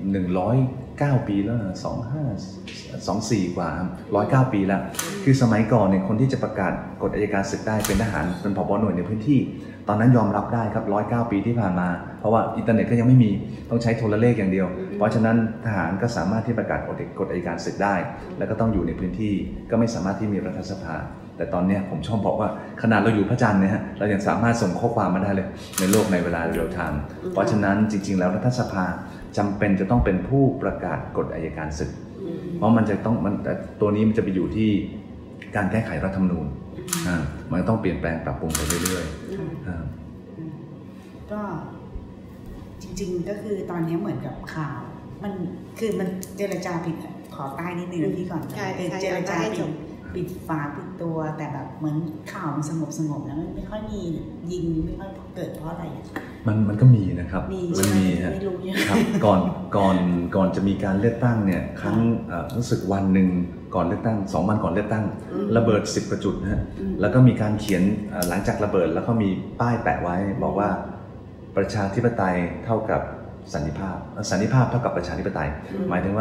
109 ปีแล้ว2524 กว่า109 ปีแล้วคือสมัยก่อนเนี่ยคนที่จะประกาศกฎอัยการศึกได้เป็นทหารเป็นผบ.หน่วยในพื้นที่ตอนนั้นยอมรับได้ครับ109 ปีที่ผ่านมาเพราะว่าอินเทอร์เน็ตก็ยังไม่มีต้องใช้โทรเลขอย่างเดียวเพราะฉะนั้นทหารก็สามารถที่ประกาศกฎอัยการศึกได้แล้วก็ต้องอยู่ในพื้นที่ก็ไม่สามารถที่มีรัฐสภาแต่ตอนนี้ผมชอบบอกว่าขนาดเราอยู่พระจันทร์เนี่ยฮะเรายังสามารถส่งข้อความมาได้เลยในโลกในเวลาเรียลไทม์เพราะฉะนั้นจริงๆแล้วรัฐสภาจำเป็นจะต้องเป็นผู้ประกาศกฎอัยการศึกเพราะมันจะต้องตัวนี้มันจะไปอยู่ที่การแก้ไขรัฐธรรมนูญมันต้องเปลี่ยนแปลงปรับปรุงไปเรื่อยๆก็จริงๆก็คือตอนนี้เหมือนกับข่าวมันเจรจาผิดขอใต้นิดนึงพี่ก่อนเจรจาปิดฝาปิดตัวแต่แบบเหมือนข่าวมันสงบแล้วมันไม่ค่อยมียิงไม่ค่อยเกิดเพราะอะไรมันก็มีนะครับมันมีครับก่อนจะมีการเลือกตั้งเนี่ยครั้งรู้สึกวันหนึ่งก่อนเลือกตั้ง2 วันก่อนเลือกตั้งระเบิด10 กว่าจุดนะฮะแล้วก็มีการเขียนหลังจากระเบิดแล้วก็มีป้ายแปะไว้บอกว่าประชาธิปไตยเท่ากับสันติภาพเท่ากับประชาธิปไตยหมายถึงว่า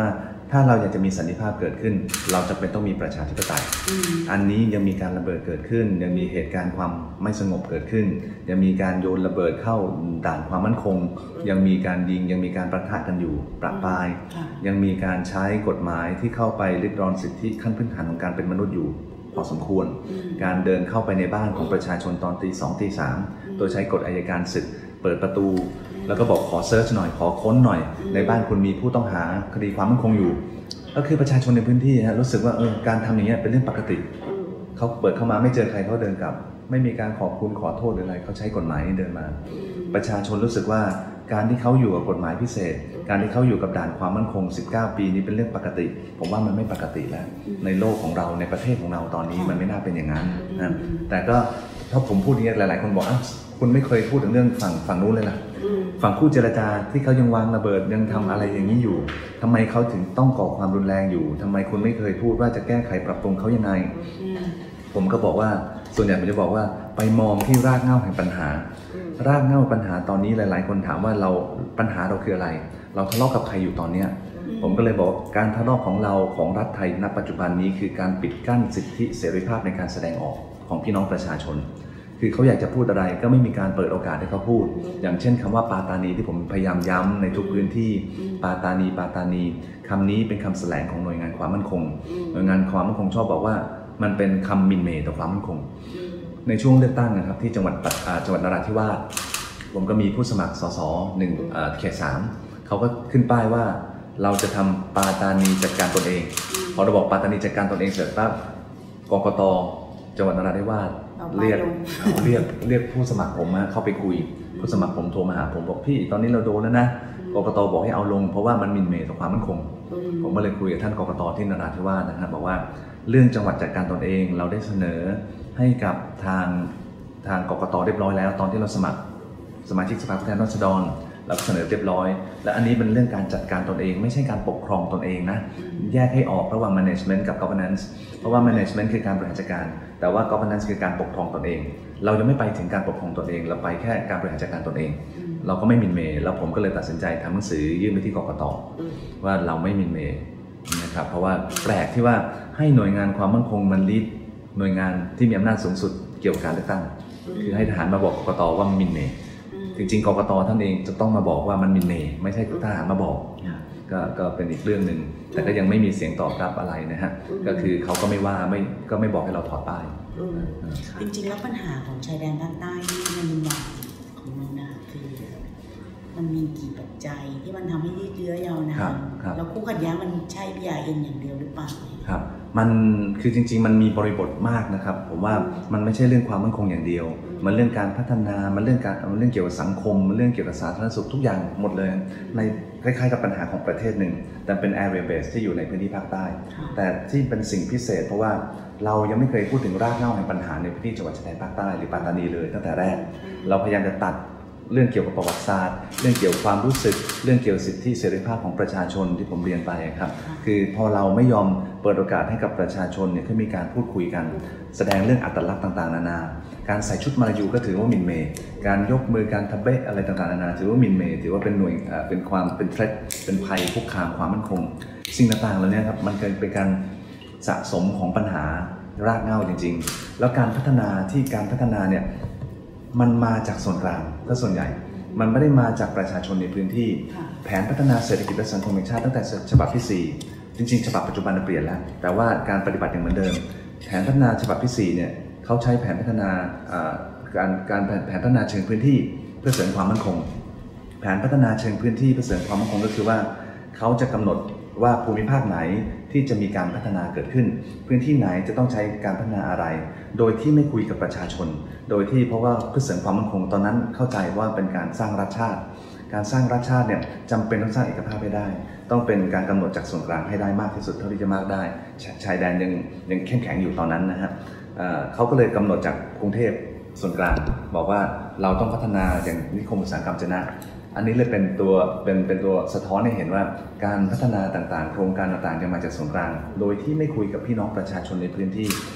ถ้าเราอยากจะมีสันติภาพเกิดขึ้นเราจำเป็นต้องมีประชาธิปไตยอันนี้ยังมีการระเบิดเกิดขึ้นยังมีเหตุการณ์ความไม่สงบเกิดขึ้นยังมีการโยนระเบิดเข้าด่านความมั่นคงยังมีการยิงยังมีการประทะกันอยู่ประปรายยังมีการใช้กฎหมายที่เข้าไปริดรอนสิทธิขั้นพื้นฐานของการเป็นมนุษย์อยู่พอสมควรการเดินเข้าไปในบ้านของประชาชนตอนตี 2 ตี 3โดยใช้กฎอัยการศึกเปิดประตูแล้วก็บอกขอเซิร์ชหน่อยขอค้นหน่อยในบ้านคุณมีผู้ต้องหาคดีความมั่นคงอยู่ก็คือประชาชนในพื้นที่รู้สึกว่าการทำอย่างนี้เป็นเรื่องปกติเขาเปิดเข้ามาไม่เจอใครเขาเดินกลับไม่มีการขอบคุณขอโทษหรืออะไรเขาใช้กฎหมายนี้เดินมาประชาชนรู้สึกว่าการที่เขาอยู่กับกฎหมายพิเศษการที่เขาอยู่กับด่านความมั่นคง19 ปีนี้เป็นเรื่องปกติผมว่ามันไม่ปกติแล้วในโลกของเราในประเทศของเราตอนนี้มันไม่น่าเป็นอย่างนั้นนะแต่ก็ถ้าผมพูดอย่างนี้หลายๆคนบอกคุณไม่เคยพูดถึงเรื่องฝั่งนู้นเลยล่ะฝั่งคู่เจรจาที่เขายังวางระเบิดยังทำอะไรอย่างนี้อยู่ทำไมเขาถึงต้องก่อความรุนแรงอยู่ทำไมคุณไม่เคยพูดว่าจะแก้ไขปรับปรุงเขายังไงผมก็บอกว่าส่วนใหญ่ผมจะบอกว่าไปมองที่รากเหง้าแห่งปัญหารากเหง้าปัญหาตอนนี้หลายๆคนถามว่าปัญหาเราคืออะไรเราทะเลาะกับใครอยู่ตอนนี้ผมก็เลยบอกการทะเลาะของเราของรัฐไทยณปัจจุบันนี้คือการปิดกั้นสิทธิเสรีภาพในการแสดงออกของพี่น้องประชาชนคือเขาอยากจะพูดอะไรก็ไม่มีการเปิดโอกาสให้เขาพูดอย่างเช่นคำว่าปาตานีที่ผมพยายามย้ำในทุกพื้นที่ปาตานีคำนี้เป็นคำแสลงของหน่วยงานความมั่นคงหน่วยงานความมั่นคงชอบบอกว่ามันเป็นคำหมิ่นเหม่ต่อความมั่นคงในช่วงเลือกตั้งนะครับที่จังหวัดนราธิวาสผมก็มีผู้สมัครสสเขต 3เขาก็ขึ้นป้ายว่าเราจะทำปาตานีจัดการตนเองพอเราบอกปาตานีจัดการตนเองเสร็จปั๊บกกต.จังหวัดนราธิวาสเรียกผู้สมัครผมมาเข้าไปคุยผู้สมัครผมโทรมาหาผมบอกพี่ตอนนี้เราโดนแล้วนะกกต.บอกให้เอาลงเพราะว่ามันหมิ่นเหม่ต่อความมั่นคงผมก็เลยคุยกับท่านกกต.ที่นราธิวาสนะครับบอกว่าเรื่องจังหวัดจัดการตนเองเราได้เสนอให้กับทางกกต.เรียบร้อยแล้วตอนที่เราสมัครสมาชิกสภาผู้แทนราษฎรเราเสนอเรียบร้อยและอันนี้เป็นเรื่องการจัดการตนเองไม่ใช่การปกครองตนเองนะแยกให้ออกระหว่าง management กับ governance เพราะว่า management คือการบริหารจัดการแต่ว่า governance คือการปกครองตนเองเรายังไม่ไปถึงการปกครองตนเองเราไปแค่การบริหารจัดการตนเองเราก็ไม่หมิ่นเหม่แล้วผมก็เลยตัดสินใจทำหนังสือยื่นไปที่กกต.ว่าเราไม่หมิ่นเหม่นะครับเพราะว่าแปลกที่ว่าให้หน่วยงานความมั่นคงมันลีดหน่วยงานที่มีอำนาจสูงสุดเกี่ยวกับการเลือกตั้งคือให้ทหารมาบอกกกต.ว่ามันหมิ่นเหม่จริงๆกกต.ท่านเองจะต้องมาบอกว่ามันหมิ่นเหม่ไม่ใช่ทหารมาบอกก็เป็นอีกเรื่องหนึ่งแต่ก็ยังไม่มีเสียงตอบรับอะไรนะฮะก็คือเขาก็ไม่ว่าก็ไม่บอกให้เราถอดป้ายจริงๆแล้วปัญหาของชายแดนภาคใต้นี่มันมีอย่างของมันนะคือมันมีกี่ปัจจัยที่มันทำให้ยืดเยื้อยาวนานแล้วคู่ขัดแย้งมันใช่ BRN อย่างเดียวหรือเปล่าครับมันคือจริงๆมันมีบริบทมากนะครับผมว่ามันไม่ใช่เรื่องความมั่นคงอย่างเดียวมันเรื่องการพัฒนามันเรื่องเกี่ยวกับสังคมมันเรื่องเกี่ยวกับสาธารณสุขทุกอย่างหมดเลยในคล้ายๆกับปัญหาของประเทศหนึ่งแต่เป็น area base ที่อยู่ในพื้นที่ภาคใต้แต่ที่เป็นสิ่งพิเศษเพราะว่าเรายังไม่เคยพูดถึงรากเหง้าแห่งปัญหาในพื้นที่จังหวัดชายแดนภาคใต้หรือปัตตานีเลยตั้งแต่แรกเราพยายามจะตัดเรื่องเกี่ยวกับประวัติศาสตร์เรื่องเกี่ยวกับความรู้สึกเรื่องเกี่ยวกับสิทธิเสรีภาพของประชาชนที่ผมเรียนไปครับคือพอเราไม่ยอมเปิดโอกาสให้กับประชาชนเนี่ยที่มีการพูดคุยกันแสดงเรื่องอัตลักษณ์ต่างๆนานาการใส่ชุดมาลายูก็ถือว่าหมิ่นเหม่การยกมือการทะเบะอะไรต่างๆนานาถือว่าหมิ่นเหม่ถือว่าเป็นหน่วยเป็นเทรดเป็นภัยคุกคามความมั่นคงสิ่งต่างๆเหล่านี้ครับมันเป็นการสะสมของปัญหารากเหง้าจริงๆแล้วการพัฒนาเนี่ยมันมาจากส่วนกลางก็ส่วนใหญ่มันไม่ได้มาจากประชาชนในพื้นที่แผนพัฒนาเศรษฐกิจและสังคมแห่งชาติตั้งแต่ฉบับที่4จริงๆฉบับปัจจุบันเปลี่ยนแล้วแต่ว่าการปฏิบัติยังเหมือนเดิมแผนพัฒนาฉบับที่4เนี่ยเขาใช้แผนพัฒนาแผนพัฒนาเชิงพื้นที่เพื่อเสริมความมั่นคงแผนพัฒนาเชิงพื้นที่เพื่อเสริมความมั่นคงก็คือว่าเขาจะกำหนดว่าภูมิภาคไหนที่จะมีการพัฒนาเกิดขึ้นพื้นที่ไหนจะต้องใช้การพัฒนาอะไรโดยที่ไม่คุยกับประชาชนโดยที่เพราะว่าเพื่อเสริมความมั่นคงตอนนั้นเข้าใจว่าเป็นการสร้างรัฐชาติการสร้างรัฐชาติเนี่ยจำเป็นต้องสร้างเอกภาพให้ได้ต้องเป็นการกำหนดจากส่วนกลางให้ได้มากที่สุดเท่าที่จะมากได้ชายแดนยังเข้มแข็งอยู่ตอนนั้นนะฮะเขาก็เลยกำหนดจากกรุงเทพส่วนกลางบอกว่าเราต้องพัฒนาอย่างนิคมอุตสาหกรรมจะนะอันนี้เลยเป็นตัวสะท้อนให้เห็นว่าการพัฒนาต่างๆโครงการต่างๆจะมาจากส่วนกลางโดยที่ไม่คุยกับพี่น้องประชาชนในพื้นที่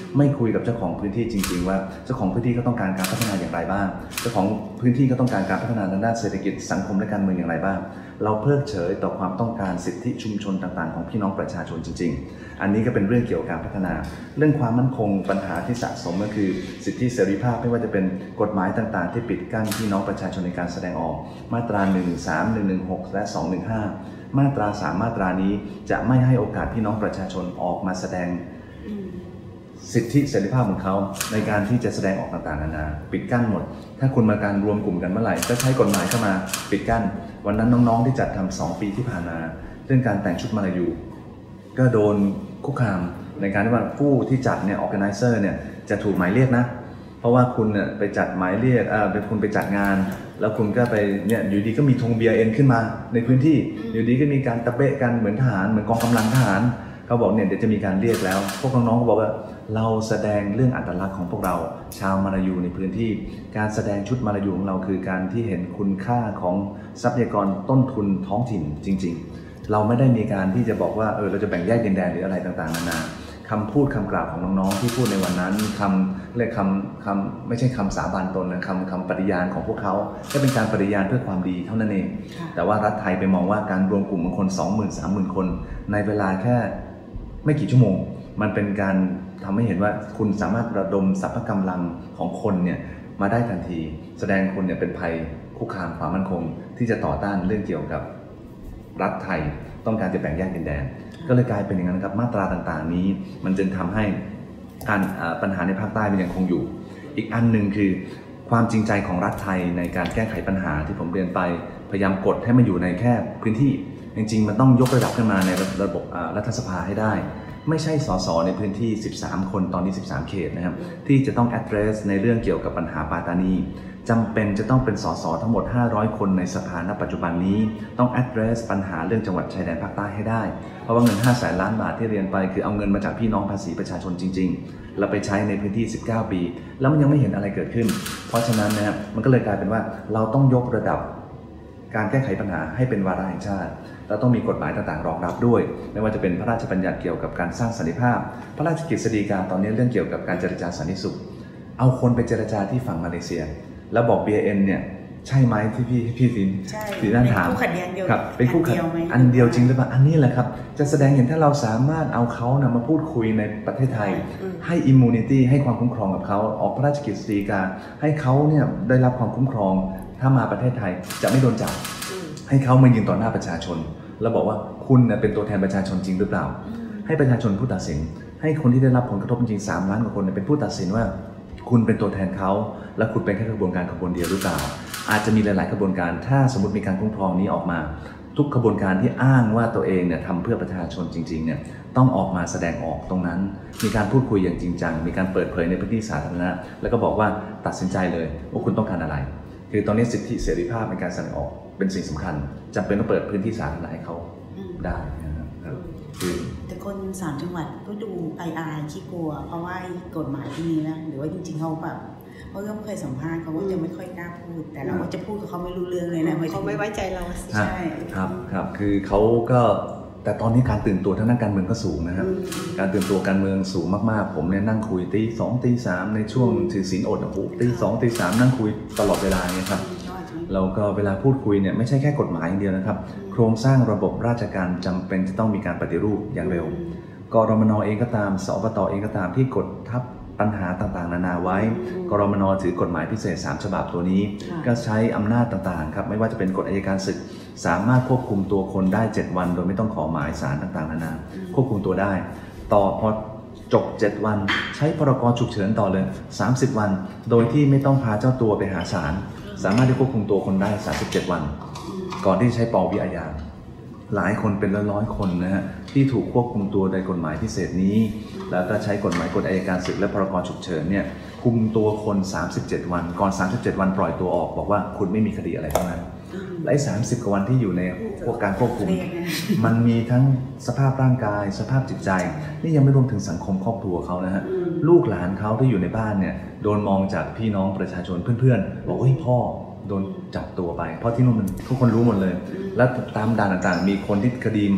ไม่คุยกับเจ้าของพื้นที่จริงๆว่าเจ้าของพื้นที่เขาต้องการการพัฒนาอย่างไรบ้างเจ้าของพื้นที่ก็ต้องการการพัฒนาทางด้านเศรษฐกิจสังคมและการเมืองอย่างไรบ้างเราเพิกเฉยต่อความต้องการสิทธิชุมชนต่างๆของพี่น้องประชาชนจริงๆอันนี้ก็เป็นเรื่องเกี่ยวกับการพัฒนาเรื่องความมั่นคงปัญหาที่สะสมก็คือสิทธิเสรีภาพไม่ว่าจะเป็นกฎหมายต่างๆที่ปิดกั้นพี่น้องประชาชนในการแสดงออกมาตรา113 116และ215มาตรา3มาตรานี้จะไม่ให้โอกาสพี่น้องประชาชนออกมาแสดงสิทธิเสรีภาพของเขาในการที่จะแสดงออกต่างๆนานาปิดกั้นหมดถ้าคุณมาการรวมกลุ่มกันเมื่อไหร่ก็ใช้กฎหมายเข้ามาปิดกั้นวันนั้นน้องๆที่จัดทำ2 ปีที่ผ่านมาเรื่องการแต่งชุดมาลายูก็โดนคุกคามในการที่ว่าผู้ที่จัดเนี่ยออร์แกไนเซอร์เนี่ยจะถูกหมายเรียกนะเพราะว่าคุณเนี่ยไปจัดหมายเรียกเป็นคุณไปจัดงานแล้วคุณก็ไปเนี่ยอยู่ดีก็มีธง BRN ขึ้นมาในพื้นที่อยู่ดีก็มีการตะเบะกันเหมือนทหารเหมือนกองกำลังทหารเขาบอกเนี่ยเดี๋ยวจะมีการเรียกแล้วพวกน้องๆก็บอกว่าเราแสดงเรื่องอัตลักษณ์ของพวกเราชาวมาลายูในพื้นที่การแสดงชุดมาลายูของเราคือการที่เห็นคุณค่าของทรัพยากรต้นทุนท้องถิ่นจริงๆเราไม่ได้มีการที่จะบอกว่าเราจะแบ่งแยกดินแดนหรืออะไรต่างๆนานาคำพูดคำกล่าวของน้องๆที่พูดในวันนั้นไม่ใช่คำสาบานตนนะคำปฏิญาณของพวกเขาก็เป็นการปฏิญาณเพื่อความดีเท่านั้นเองแต่ว่ารัฐไทยไปมองว่าการรวมกลุ่มของคน 20,000 30,000 คนในเวลาแค่ไม่กี่ชั่วโมงมันเป็นการทำให้เห็นว่าคุณสามารถระดมสรรพกำลังของคนเนี่ยมาได้ทันทีแสดงคนเนี่ยเป็นภัยคุกคามความมั่นคงที่จะต่อต้านเรื่องเกี่ยวกับรัฐไทยต้องการจะแบ่งแยกดินแดนก็เลยกลายเป็นอย่างนั้นครับมาตราต่างๆนี้มันจึงทำให้การปัญหาในภาคใต้มันยังคงอยู่อีกอันหนึ่งคือความจริงใจของรัฐไทยในการแก้ไขปัญหาที่ผมเรียนไปพยายามกดให้มันอยู่ในแค่พื้นที่จริงๆมันต้องยกระดับขึ้นมาในระบบรัฐสภาให้ได้ไม่ใช่สสในพื้นที่13 คนตอนนี้13 เขตนะครับที่จะต้อง address ในเรื่องเกี่ยวกับปัญหาปาตานีจำเป็นจะต้องเป็นสสทั้งหมด500 คนในสภาณปัจจุบันนี้ต้อง address ปัญหาเรื่องจังหวัดชายแดนภาคใต้ให้ได้เพราะว่าเงิน500,000 ล้านบาทที่เรียนไปคือเอาเงินมาจากพี่น้องภาษีประชาชนจริงๆแล้วไปใช้ในพื้นที่19 ปีแล้วมันยังไม่เห็นอะไรเกิดขึ้นเพราะฉะนั้นนะครับมันก็เลยกลายเป็นว่าเราต้องยกระดับการแก้ไขปัญหาให้เป็นวาระแห่งชาติเราต้องมีกฎหมายต่างๆรองรับด้วยไม่ว่าจะเป็นพระราชบัญญัติเกี่ยวกับการสร้างสันติภาพพระราชกฤษฎีกาตอนนี้เรื่องเกี่ยวกับการเจรจาสันติสุขเอาคนไปเจรจาที่ฝั่งมาเลเซียแล้วบอก BRN เนี่ยใช่ไหมที่พี่สินนั่นถามครับเป็นคู่ขัดอันเดียวจริงหรือเปล่าอันนี้แหละครับจะแสดงเห็นถ้าเราสามารถเอาเขานะมาพูดคุยในประเทศไทยให้ immunity ให้ความคุ้มครองกับเขาออกพระราชกฤษฎีกาให้เขาเนี่ยได้รับความคุ้มครองถ้ามาประเทศไทยจะไม่โดนจับให้เขามายืนต่อหน้าประชาชนแล้วบอกว่าคุณเป็นตัวแทนประชาชนจริงหรือเปล่าให้ประชาชนผู้ตัดสินให้คนที่ได้รับผลกระทบจริง3 ล้านกว่าคนเป็นผู้ตัดสินว่าคุณเป็นตัวแทนเขาและคุณเป็นแค่กระบวนการขบวนเดียวหรือเปล่าอาจจะมีหลายๆกระบวนการถ้าสมมติมีการคุ้มครองนี้ออกมาทุกกระบวนการที่อ้างว่าตัวเองเนี่ยทำเพื่อประชาชนจริงๆเนี่ยต้องออกมาแสดงออกตรงนั้นมีการพูดคุยอย่างจริงจังมีการเปิดเผยในพื้นที่สาธารณะแล้วก็บอกว่าตัดสินใจเลยว่าคุณต้องการอะไรคือตอนนี้สิทธิเสรีภาพในการแสดงออกเป็นสิ่งสำคัญจำเป็นต้องเปิดพื้นที่สาธารณะให้เขาได้นะครับแต่คน3 จังหวัดก็ดูอายขี้กลัวเพราะว่ากฎหมายที่นี้นะหรือว่าจริงๆเขาแบบเขาก็เคยสัมภาษณ์เขาว่าจะไม่ค่อยกล้าพูดแต่เราก็จะพูดกับเขาไม่รู้เรื่องเลยนะเขาไม่ไว้ใจเราใช่ครับคือเขาก็แต่ตอนนี้การตื่นตัวทางด้านการเมืองก็สูงนะครับการตื่นตัวการเมืองสูงมากๆผมเนี่ยนั่งคุยตี 2 ตี 3ในช่วงถือศีลอดตี 2 ตี 3นั่งคุยตลอดเวลาเนี่ยครับแล้วก็เวลาพูดคุยเนี่ยไม่ใช่แค่กฎหมายอย่างเดียวนะครับโครงสร้างระบบราชการจำเป็นจะต้องมีการปฏิรูปอย่างเร็วกรมน.เองก็ตามสปต.เองก็ตามที่กดทับปัญหาต่างๆนานาไว้กรมน.ถือกฎหมายพิเศษ3 ฉบับตัวนี้ก็ใช้อำนาจต่างๆครับไม่ว่าจะเป็นกฎอัยการศึกสามารถควบคุมตัวคนได้7 วันโดยไม่ต้องขอหมายศาลต่างๆนานาควบคุมตัวได้ต่อพอจบ7 วันใช้พรก.ฉุกเฉินต่อเลย30 วันโดยที่ไม่ต้องพาเจ้าตัวไปหาศาลสามารถที่ควบคุมตัวคนได้37 วันก่อนที่ใช้ปวิอาญาหลายคนเป็นร้อยๆคนนะฮะที่ถูกควบคุมตัวโดยกฎหมายพิเศษนี้แล้วก็ใช้กฎหมายกฎอัยการศึกและพรก.ฉุกเฉินเนี่ยคุมตัวคน37 วันก่อน37 วันปล่อยตัวออกบอกว่าคุณไม่มีคดีอะไรทั้งนั้นและ30 กว่าวันที่อยู่ในพวกการควบคุมมันมีทั้งสภาพร่างกายสภาพจิตใจนี่ยังไม่รวมถึงสังคมครอบครัวเขานะฮะลูกหลานเขาที่อยู่ในบ้านเนี่ยโดนมองจากพี่น้องประชาชนเพื่อนๆบอกเฮ้ยพ่อโดนจับตัวไปเพราะที่นู่นมันทุกคนรู้หมดเลยแล้วตามด่านต่างๆมีคนที่คดี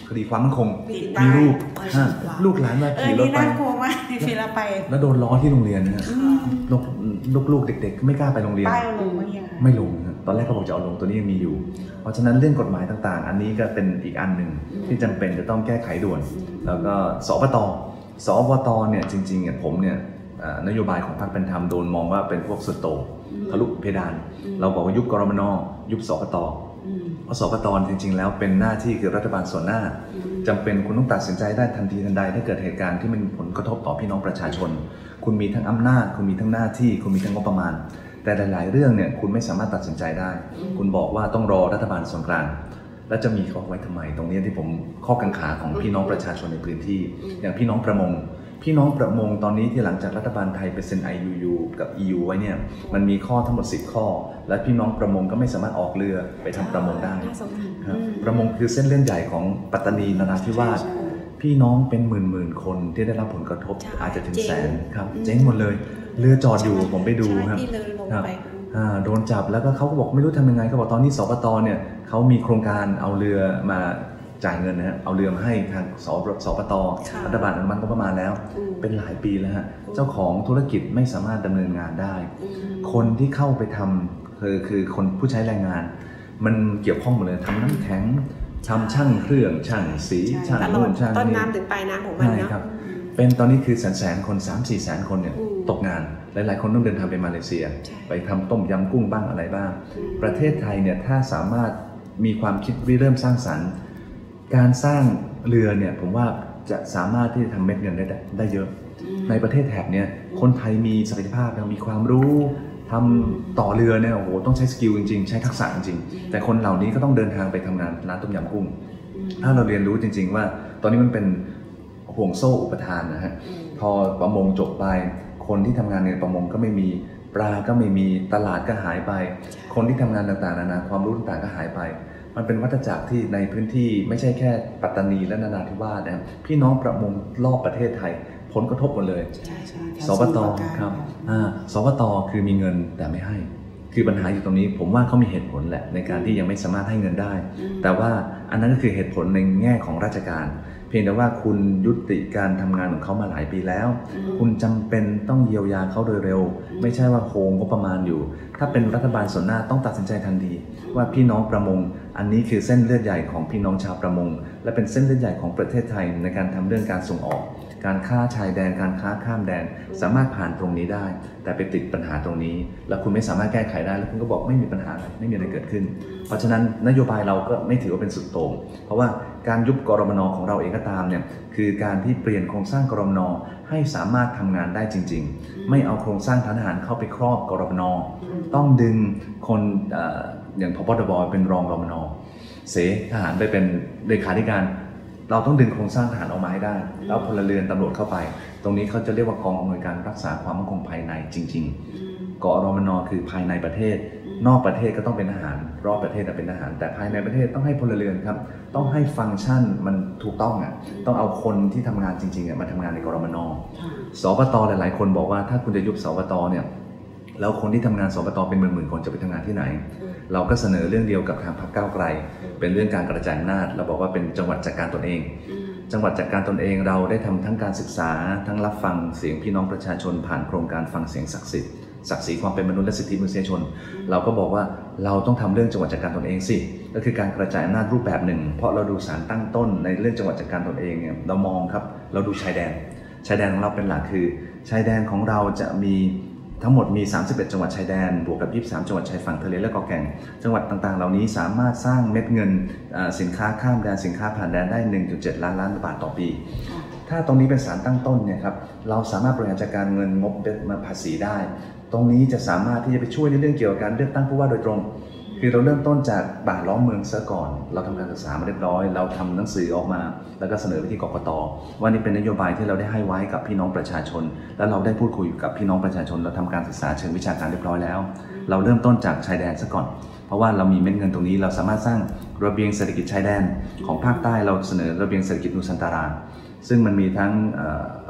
คดีความมั่นคงมีรูปลูกหลานมาขี่รถไปน่ากลัวมากที่เราไปแล้วโดนล้อที่โรงเรียนนะลูกเด็กๆไม่กล้าไปโรงเรียนไม่ลงตอนแรกเขาบอกจะเอาลงตัวนี้ยังมีอยู่เพราะฉะนั้นเรื่องกฎหมายต่างๆอันนี้ก็เป็นอีกอันหนึ่งที่จำเป็นจะต้องแก้ไขด่วนแล้วก็สปตเนี่ยจริงๆผมเนี่ยนโยบายของพรรคเป็นธรรมโดนมองว่าเป็นพวกสุดโต่งทะลุเพดานเราบอกว่ายุบกรมนยุบสปตเพราะสปตจริงๆแล้วเป็นหน้าที่คือรัฐบาลส่วนหน้าจำเป็นคุณต้องตัดสินใจได้ทันทีทันใดถ้าเกิดเหตุการณ์ที่มันผลกระทบต่อพี่น้องประชาชนคุณมีทั้งอำนาจคุณมีทั้งหน้าที่คุณมีทั้งงบประมาณแต่หลายๆเรื่องเนี่ยคุณไม่สามารถตัดสินใจได้คุณบอกว่าต้องรอรัฐบาลส่วนกลางแล้วจะมีเขาไว้ทำไมตรงนี้ที่ผมข้อกังขาของพี่น้องประชาชนในพื้นที่อย่างพี่น้องประมงตอนนี้ที่หลังจากรัฐบาลไทยไปเซ็น IUU กับ EU ไว้เนี่ยมันมีข้อทั้งหมด10ข้อและพี่น้องประมงก็ไม่สามารถออกเรือไปทำประมงได้ประมงคือเส้นเลือดใหญ่ของปัตตานีนราธิวาสพี่น้องเป็นหมื่นคนที่ได้รับผลกระทบอาจจะถึงแสนครับเจ๊งหมดเลยเรือจอดอยู่ผมไปดูครับโดนจับแล้วก็เขาก็บอกไม่รู้ทำยังไงเขาบอกตอนนี้สปตเนี่ยเขามีโครงการเอาเรือมาจ่ายเงินนะฮะเอาเรือมาให้ทางสปตรัฐบาลอนุมัติงบประมาณแล้วเป็นหลายปีแล้วฮะเจ้าของธุรกิจไม่สามารถดำเนินงานได้คนที่เข้าไปทำคือคนผู้ใช้แรงงานมันเกี่ยวข้องหมดเลยทำน้ำแข็งทำช่างเครื่องช่างสีช่างนู่นช่างนี่ต้นน้ำถึงปลายน้ำของมันเนาะเป็นตอนนี้คือแสนคน 3-4 แสนคนเนี่ยตกงานหลายๆคนต้องเดินทางไปมาเลเซียไปทำต้มยำกุ้งบ้างอะไรบ้างประเทศไทยเนี่ยถ้าสามารถมีความคิดริเริ่มสร้างสรรค์การสร้างเรือเนี่ยผมว่าจะสามารถที่จะทำเม็ดเงินได้เยอะในประเทศแถบเนี่ยคนไทยมีศักยภาพมีความรู้ทำต่อเรือเนี่ยโอ้โหต้องใช้สกิลจริงๆใช้ทักษะจริงๆแต่คนเหล่านี้ก็ต้องเดินทางไปทำงานร้านต้มยำกุ้งถ้าเราเรียนรู้จริงๆว่าตอนนี้มันเป็นห่วงโซ่อุปทานนะฮะพอประมงจบไปคนที่ทำงานในประมงก็ไม่มีปลาก็ไม่มีตลาดก็หายไปคนที่ทำงานต่างๆนานาความรู้ต่างๆก็หายไปมันเป็นวัฏจักรที่ในพื้นที่ไม่ใช่แค่ปัตตานีและนราธิวาสนะครับพี่น้องประมงรอบประเทศไทยผลกระทบหมดเลยสปตครับสปตคือมีเงินแต่ไม่ให้คือปัญหาอยู่ตรงนี้ผมว่าเขามีเหตุผลแหละในการที่ยังไม่สามารถให้เงินได้แต่ว่าอันนั้นก็คือเหตุผลในแง่ของราชการเพียงแต่ว่าคุณยุติการทำงานของเขามาหลายปีแล้วคุณจำเป็นต้องเยียวยาเขาโดยเร็วไม่ใช่ว่าโคงงบประมาณอยู่ถ้าเป็นรัฐบาลส่วนหน้าต้องตัดสินใจทันทีว่าพี่น้องประมงอันนี้คือเส้นเลือดใหญ่ของพี่น้องชาวประมงและเป็นเส้นเลือดใหญ่ของประเทศไทยในการทำเรื่องการส่งออกการค้าชายแดนการค้าข้ามแดนสามารถผ่านตรงนี้ได้แต่ไปติดปัญหาตรงนี้แล้วคุณไม่สามารถแก้ไขได้แล้วคุณก็บอกไม่มีปัญหาอะไรไม่มีอะไรเกิดขึ้นเพราะฉะนั้นนโยบายเราก็ไม่ถือว่าเป็นสุดโต่งเพราะว่าการยุบกรมนของเราเองก็ตามเนี่ยคือการที่เปลี่ยนโครงสร้างกรมนให้สามารถทำงานได้จริงๆไม่เอาโครงสร้างทหารเข้าไปครอบกรมนต้องดึงคนอย่างพบตบเป็นรองกรมนเสทหารไปเป็นเลขาธิการเราต้องดึงโครงสร้างทหารออกมาให้ได้แล้วพลเรือนตำรวจเข้าไปตรงนี้เขาจะเรียกว่ากองอำนวยการรักษาความมั่นคงภายในจริงๆกรมนคือภายในประเทศนอกประเทศก็ต้องเป็นทหารรอบประเทศเป็นทหารแต่ภายในประเทศต้องให้พลเรือนครับต้องให้ฟังก์ชันมันถูกต้องต้องเอาคนที่ทำงานจริงๆมาทำงานในกรมนสปตหลายๆคนบอกว่าถ้าคุณจะยุบสปตเนี่ยแล้วคนที่ทำงานสปตเป็นหมื่นๆคนจะไปทำงานที่ไหนเราก็เสนอเรื่องเดียวกับทางพรรคก้าวไกลเป็นเรื่องการกระจายอำนาจเราบอกว่าเป็นจังหวัดจัดการตนเองจังหวัดจัดการตนเองเราได้ทำทั้งการศึกษาทั้งรับฟังเสียงพี่น้องประชาชนผ่านโครงการฟังเสียงศักดิ์ศรีความเป็นมนุษย์และสิทธิมนุษยชนเราก็บอกว่าเราต้องทำเรื่องจังหวัดจัดการตนเองสิก็คือการกระจายอำนาจรูปแบบหนึ่งเพราะเราดูสารตั้งต้นในเรื่องจังหวัดจัดการตนเองเนี่ยเรามองครับเราดูชายแดนของเราเป็นหลักคือชายแดนของเราจะมีทั้งหมดมี31จังหวัดชายแดนบวกกับ23จังหวัดชายฝั่งทะเลและเกาะแก่งจังหวัดต่างๆเหล่านี้สามารถสร้างเม็ดเงินสินค้าข้ามแดนสินค้าผ่านแดนได้ 1.7 ล้านบาทต่อปีถ้าตรงนี้เป็นสารตั้งต้นเนี่ยครับเราสามารถบริหารจัดการเงินงบภาษีได้ตรงนี้จะสามารถที่จะไปช่วยในเรื่องเกี่ยวกับการเลือกตั้งผู้ว่าโดยตรงคือเราเริ่มต้นจากบ้านล้อมเมืองซะก่อนเราทำการศึกษามาเรียบร้อยเราทำหนังสือออกมาแล้วก็เสนอไปที่กกต.ว่านี่เป็นนโยบายที่เราได้ให้ไว้กับพี่น้องประชาชนและเราได้พูดคุยกับพี่น้องประชาชนเราทำการศึกษาเชิงวิชาการเรียบร้อยแล้วเราเริ่มต้นจากชายแดนซะก่อนเพราะว่าเรามีเม็ดเงินตรงนี้เราสามารถสร้างระเบียงเศรษฐกิจชายแดนของภาคใต้เราเสนอระเบียงเศรษฐกิจนุสันตาราซึ่งมันมีทั้งผ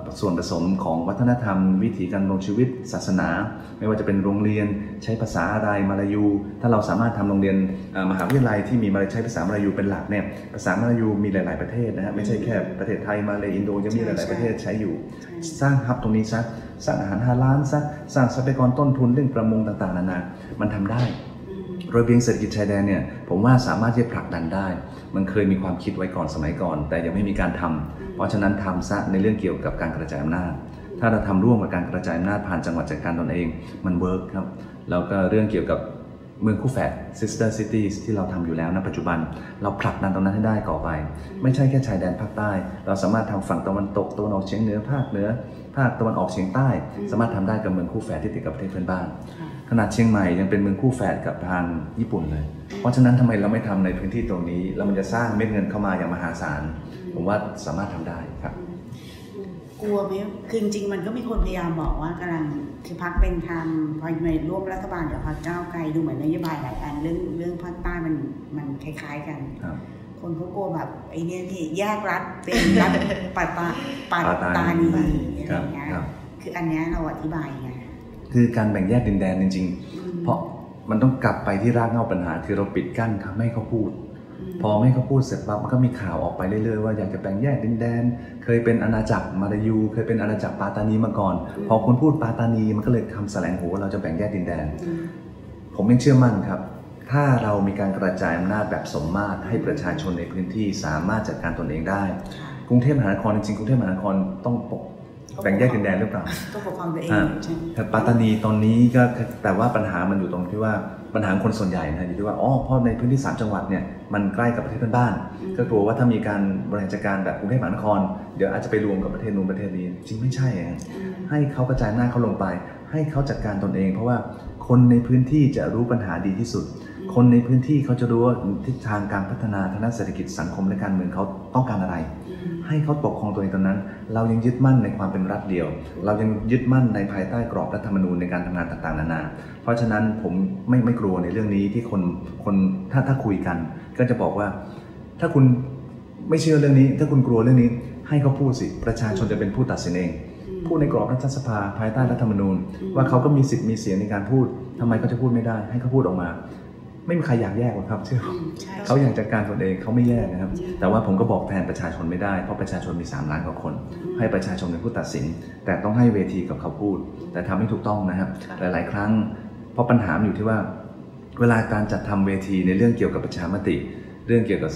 ส่วนผสมของวัฒนธรรมวิถีการดำรงชีวิตศาสนาไม่ว่าจะเป็นโรงเรียนใช้ภาษาอะไรมาลายูถ้าเราสามารถทำโรงเรียนมหาวิทยาลัยที่มีใช้ภาษามาลายูเป็นหลักเนี่ยภาษามาลายูมีหลายๆประเทศนะฮะไม่ใช่แค่ประเทศไทยมาเลอินโดยังมีหลายๆประเทศใช้อยู่สร้างฮับตรงนี้ซะสร้างอาหารฮาลาลซะสร้างทรัพยากรต้นทุนเรื่องประมงต่างๆนานามันทำได้ระเบียงเศรษฐกิจชายแดนเนี่ยผมว่าสามารถที่จะผลักดันได้มันเคยมีความคิดไว้ก่อนสมัยก่อนแต่ยังไม่มีการทำเพราะฉะนั้นทำซะในเรื่องเกี่ยวกับการกระจายอำนาจถ้าเราทำร่วมกับการกระจายอำนาจผ่านจังหวัดจัดการตนเองมันเวิร์กครับแล้วก็เรื่องเกี่ยวกับเมืองคู่แฝด sister cities ที่เราทำอยู่แล้วณปัจจุบันเราผลักดันตรงนั้นให้ได้ต่อไปไม่ใช่แค่ชายแดนภาคใต้เราสามารถทำฝั่งตะวันตกตะวันออกเฉียงเหนือภาคเหนือภาคตะวันออกเฉียงใต้สามารถทำได้กับเมืองคู่แฝดที่ติดกับประเทศเพื่อนบ้านขนาดเชียงใหม่ยังเป็นเมืองคู่แฝดกับทางญี่ปุ่นเลยเพราะฉะนั้นทำไมเราไม่ทำในพื้นที่ตรงนี้แล้วมันจะสร้างเม็ดเงินเข้ามาอย่างมหาศาลผมว่าสามารถทำได้ครับกลัวไหมคือจริงๆมันก็มีคนพยายามบอกว่ากำลังคือพรรคเป็นธรรมพอในร่วมรัฐบาลกับพรรคก้าวไกลดูเหมือนนโยบายหลายอันเรื่องภาคใต้มันคล้ายๆกันคนเขากลัวแบบไอ้เนี่ยที่แยกรัฐเป็นรัฐปัตตานีอะไรอย่างเงี้ยคืออันนี้เราอธิบายไงคือการแบ่งแยกดินแดนจริงๆเพราะมันต้องกลับไปที่รากเหง้าปัญหาคือเราปิดกั้นทำให้เขาพูดพอไม่เขาพูดเสร็จปั๊บมันก็มีข่าวออกไปเรื่อยๆว่าอยากจะแบ่งแยกดินแดนเคยเป็นอาณาจักรมาลายูเคยเป็นอาณาจักรปาตานีมาก่อนพอคนพูดปาตานีมันก็เลยทำแสลงหูว่าเราจะแบ่งแยกดินแดนผมยังเชื่อมั่นครับถ้าเรามีการกระจายอำนาจแบบสมมาตรให้ประชาชนในพื้นที่สามารถจัดการตนเองได้กรุงเทพมหานครจริงๆกรุงเทพมหานครต้องแบ่งแยกดินแดนหรือเปล่าต้องปกครองตัวเองแต่ปาตานีตอนนี้ก็แต่ว่าปัญหามันอยู่ตรงที่ว่าปัญหาคนส่วนใหญ่นะอยู่ที่ว่าเพราะในพื้นที่3จังหวัดเนี่ยมันใกล้กับประเทศเพื่อนบ้านก็กลัวว่าถ้ามีการบริหารจัดการแบบกรุงเทพมหานครเดี๋ยวอาจจะไปรวมกับประเทศนู้นประเทศนี้จริงไม่ใช่ให้เขากระจายหน้าเขาลงไปให้เขาจัดการตนเองเพราะว่าคนในพื้นที่จะรู้ปัญหาดีที่สุดคนในพื้นที่เขาจะรู้ว่าทิศทางการพัฒนาทางด้านเศรษฐกิจสังคมและการเมืองเขาต้องการอะไรให้เขาปกครองตัวเองตอนนั้นเรายังยึดมั่นในความเป็นรัฐเดียวเรายังยึดมั่นในภายใต้กรอบรัฐธรรมนูญในการทำงานต่างๆนานาเพราะฉะนั้นผมไม่กลัวในเรื่องนี้ที่คนถ้าคุยกันก็จะบอกว่าถ้าคุณไม่เชื่อเรื่องนี้ถ้าคุณกลัวเรื่องนี้ให้เขาพูดสิประชาชนจะเป็นผู้ตัดสินเองพูดในกรอบรัฐสภาภายใต้รัฐธรรมนูญว่าเขาก็มีสิทธิ์มีเสียงในการพูดทำไมเขาจะพูดไม่ได้ให้เขาพูดออกมาไม่มีใครอยากแยกหรอกครับเชื่อเขาอยากจัดการตนเองเขาไม่แยกนะครับแต่ว่าผมก็บอกแทนประชาชนไม่ได้เพราะประชาชนมี3 ล้านกว่าคนให้ประชาชนเป็นผู้ตัดสินแต่ต้องให้เวทีกับเขาพูดแต่ทำให้ถูกต้องนะครับหลายๆครั้งเพราะปัญหาอยู่ที่ว่าเวลาการจัดทำเวทีในเรื่องเกี่ยวกับประชามติเรื่องเกี่ยวกับ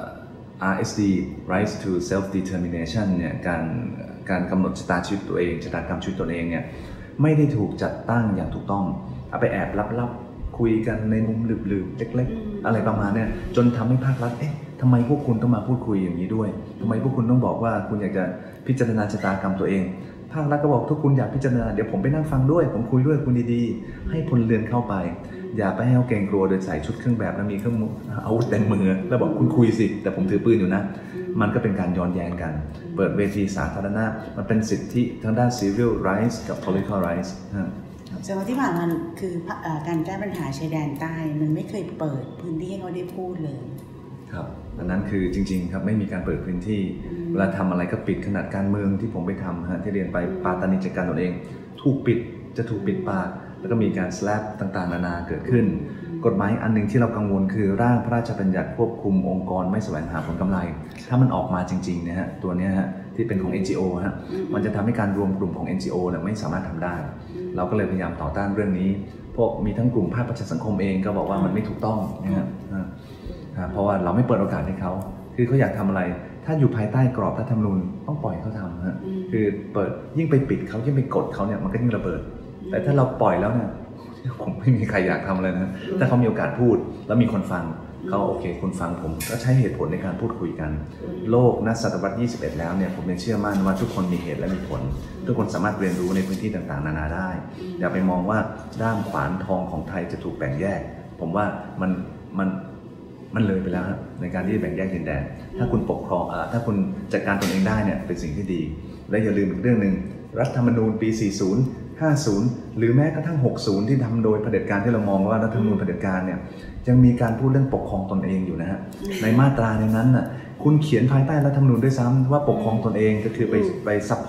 RSD Rights to Self Determination เนี่ยการกำหนดชะตาชีวิตตัวเองชะตากรรมชีวิตตัวเองเนี่ยไม่ได้ถูกจัดตั้งอย่างถูกต้องเอาไปแอบลับคุยกันในมุมลืบๆเล็กๆอะไรประมาณนี้จนทำให้ภาครัฐทำไมพวกคุณต้องมาพูดคุยอย่างนี้ด้วยทำไมพวกคุณต้องบอกว่าคุณอยากจะพิจารณาชะตากรรมตัวเองภาครัฐก็บอกทุกคุณอยากพิจารณาเดี๋ยวผมไปนั่งฟังด้วยผมคุยด้วยคุณดีๆให้พลเรือนเข้าไปอย่าไปให้เขาเกรงกลัวโดยใส่ชุดเครื่องแบบแล้วมีเครื่องอาวุธเต็มมือแล้วบอกคุณคุยสิแต่ผมถือปืนอยู่นะมันก็เป็นการย้อนแย้งกันเปิดเวทีสาธารณะมันเป็นสิทธิทางด้าน civil rights กับ political rights แต่ว่าที่ผ่านมาคือการแก้ปัญหาชายแดนใต้มันไม่เคยเปิดพื้นที่ให้เขาได้พูดเลยครับอันนั้นคือจริงๆครับไม่มีการเปิดพื้นที่เวลาทำอะไรก็ปิดขนาดการเมืองที่ผมไปทำที่เรียนไปปาตานีจัดการตนเองถูกปิดจะถูกปิดปากแล้วก็มีการสแลปต่างๆนานาเกิดขึ้นกฎหมายอันนึงที่เรากังวลคือร่างพระราชบัญญัติควบคุมองค์กรไม่แสวงหาผลกำไรถ้ามันออกมาจริงๆนะฮะตัวนี้ฮะที่เป็นของ NGO ฮะมันจะทำให้การรวมกลุ่มของ NGO เนี่ยไม่สามารถทำได้เราก็เลยพยายามต่อต้านเรื่องนี้พวกมีทั้งกลุ่มภาคประชาสังคมเองก็บอกว่ามันไม่ถูกต้องนะครับเพราะว่าเราไม่เปิดโอกาสให้เขาคือเขาอยากทำอะไรถ้าอยู่ภายใต้กรอบรัฐธรรมนูญต้องปล่อยเขาทำฮะคือเปิดยิ่งไปปิดเขายิ่งไปกดเขาเนี่ยมันก็ยิ่งระเบิดแต่ถ้าเราปล่อยแล้วเนี่ยผมไม่มีใครอยากทำเลยนะถ้าเขามีโอกาสพูดแล้วมีคนฟังเขาโอเคคุณฟังผมก็ใช้เหตุผลในการพูดคุยกันโลกณศตวรรษ21แล้วเนี่ยผมยังเชื่อมั่นว่าทุกคนมีเหตุและมีผลทุกคนสามารถเรียนรู้ในพื้นที่ต่างๆนานาได้อย่าไปมองว่าด้ามขวานทองของไทยจะถูกแบ่งแยกผมว่ามันเลยไปแล้วในการที่จะแบ่งแยกดินแดนถ้าคุณปกครองถ้าคุณจัดการตนเองได้เนี่ยเป็นสิ่งที่ดีและอย่าลืมอีกเรื่องนึงรัฐธรรมนูญปี40 50หรือแม้กระทั่ง60ที่ทำโดยเผด็จการที่เรามองว่ารัฐธรรมนูญเผด็จการเนี่ยยังมีการพูดเรื่องปกครองตนเองอยู่นะฮะในมาตราในนั้นน่ะคุณเขียนภายใต้รัฐธรรมนูญด้วยซ้ำว่าปกครองตนเองก็คือไปซัพพอร์ต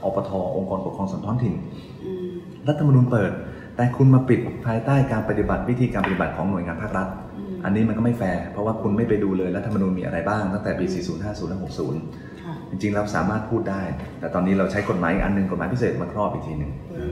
ปท.องค์กรปกครองส่วนท้องถิ่นรัฐธรรมนูญเปิดแต่คุณมาปิดภายใต้การปฏิบัติวิธีการปฏิบัติของหน่วยงานภาครัฐอันนี้มันก็ไม่แฟร์เพราะว่าคุณไม่ไปดูเลยรัฐธรรมนูญมีอะไรบ้างตั้งแต่ปี 40 50 และ 60 จริงๆเราสามารถพูดได้แต่ตอนนี้เราใช้กฎหมายอันนึงกฎหมายพิเศษมาครอบอีกทีหนึ่ง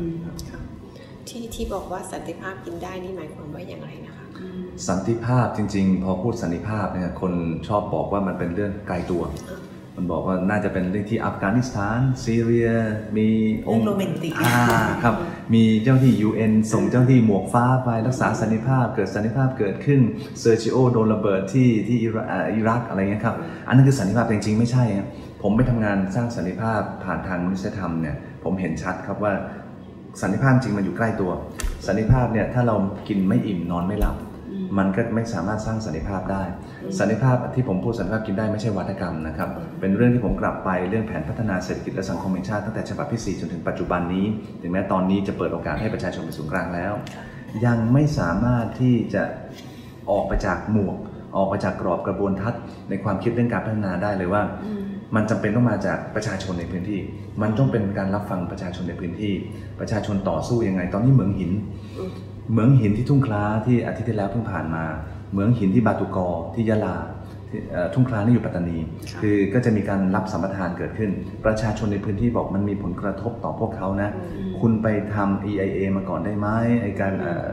ที่บอกว่าสันติภาพกินได้นี่หมายความว่าอย่างไรนะคะสันติภาพจริงๆพอพูดสันติภาพเนี่ยคนชอบบอกว่ามันเป็นเรื่องไกลตัวมันบอกว่าน่าจะเป็นเรื่องที่อัฟกานิสถานซีเรียมีองค์โรแมนติกครับมีเจ้าที่ UN ส่งเจ้าที่หมวกฟ้าไปรักษาสันติภาพเกิดสันติภาพเกิดขึ้นเซอร์จิโอโดนระเบิดที่อิรักอะไรเงี้ยครับอันนั้นคือสันติภาพจริงๆไม่ใช่ผมไปทำงานสร้างสันติภาพผ่านทางมนุษยธรรมเนี่ยผมเห็นชัดครับว่าสันติภาพจริงมันอยู่ใกล้ตัวสันติภาพเนี่ยถ้าเรากินไม่อิ่มนอนไม่หลับมันก็ไม่สามารถสร้างสันติภาพได้สันติภาพที่ผมพูดสันติภาพกินได้ไม่ใช่วาทกรรมนะครับเป็นเรื่องที่ผมกลับไปเรื่องแผนพัฒนาเศรษฐกิจและสังคมแห่งชาติตั้งแต่ฉบับที่4จนถึงปัจจุบันนี้ถึงแม้ตอนนี้จะเปิดโอกาสให้ประชาชนเป็นศูนย์กลางแล้วยังไม่สามารถที่จะออกไปจากหมวกออกไปจากกรอบกระบวนทัศน์ในความคิดเรื่องการพัฒนาได้เลยว่ามันจำเป็นต้องมาจากประชาชนในพื้นที่มันต้องเป็นการรับฟังประชาชนในพื้นที่ประชาชนต่อสู้ยังไงตอนนี้เหมืองหินที่ทุ่งคล้าที่อาทิตย์ที่แล้วเพิ่งผ่านมาเหมืองหินที่บาตุกอที่ยะลาทุ่งคล้านี่อยู่ปัตตานีคือก็จะมีการรับสัมปทานเกิดขึ้นประชาชนในพื้นที่บอกมันมีผลกระทบต่อพวกเขานะคุณไปทำ EIA มาก่อนได้ไหมไอ้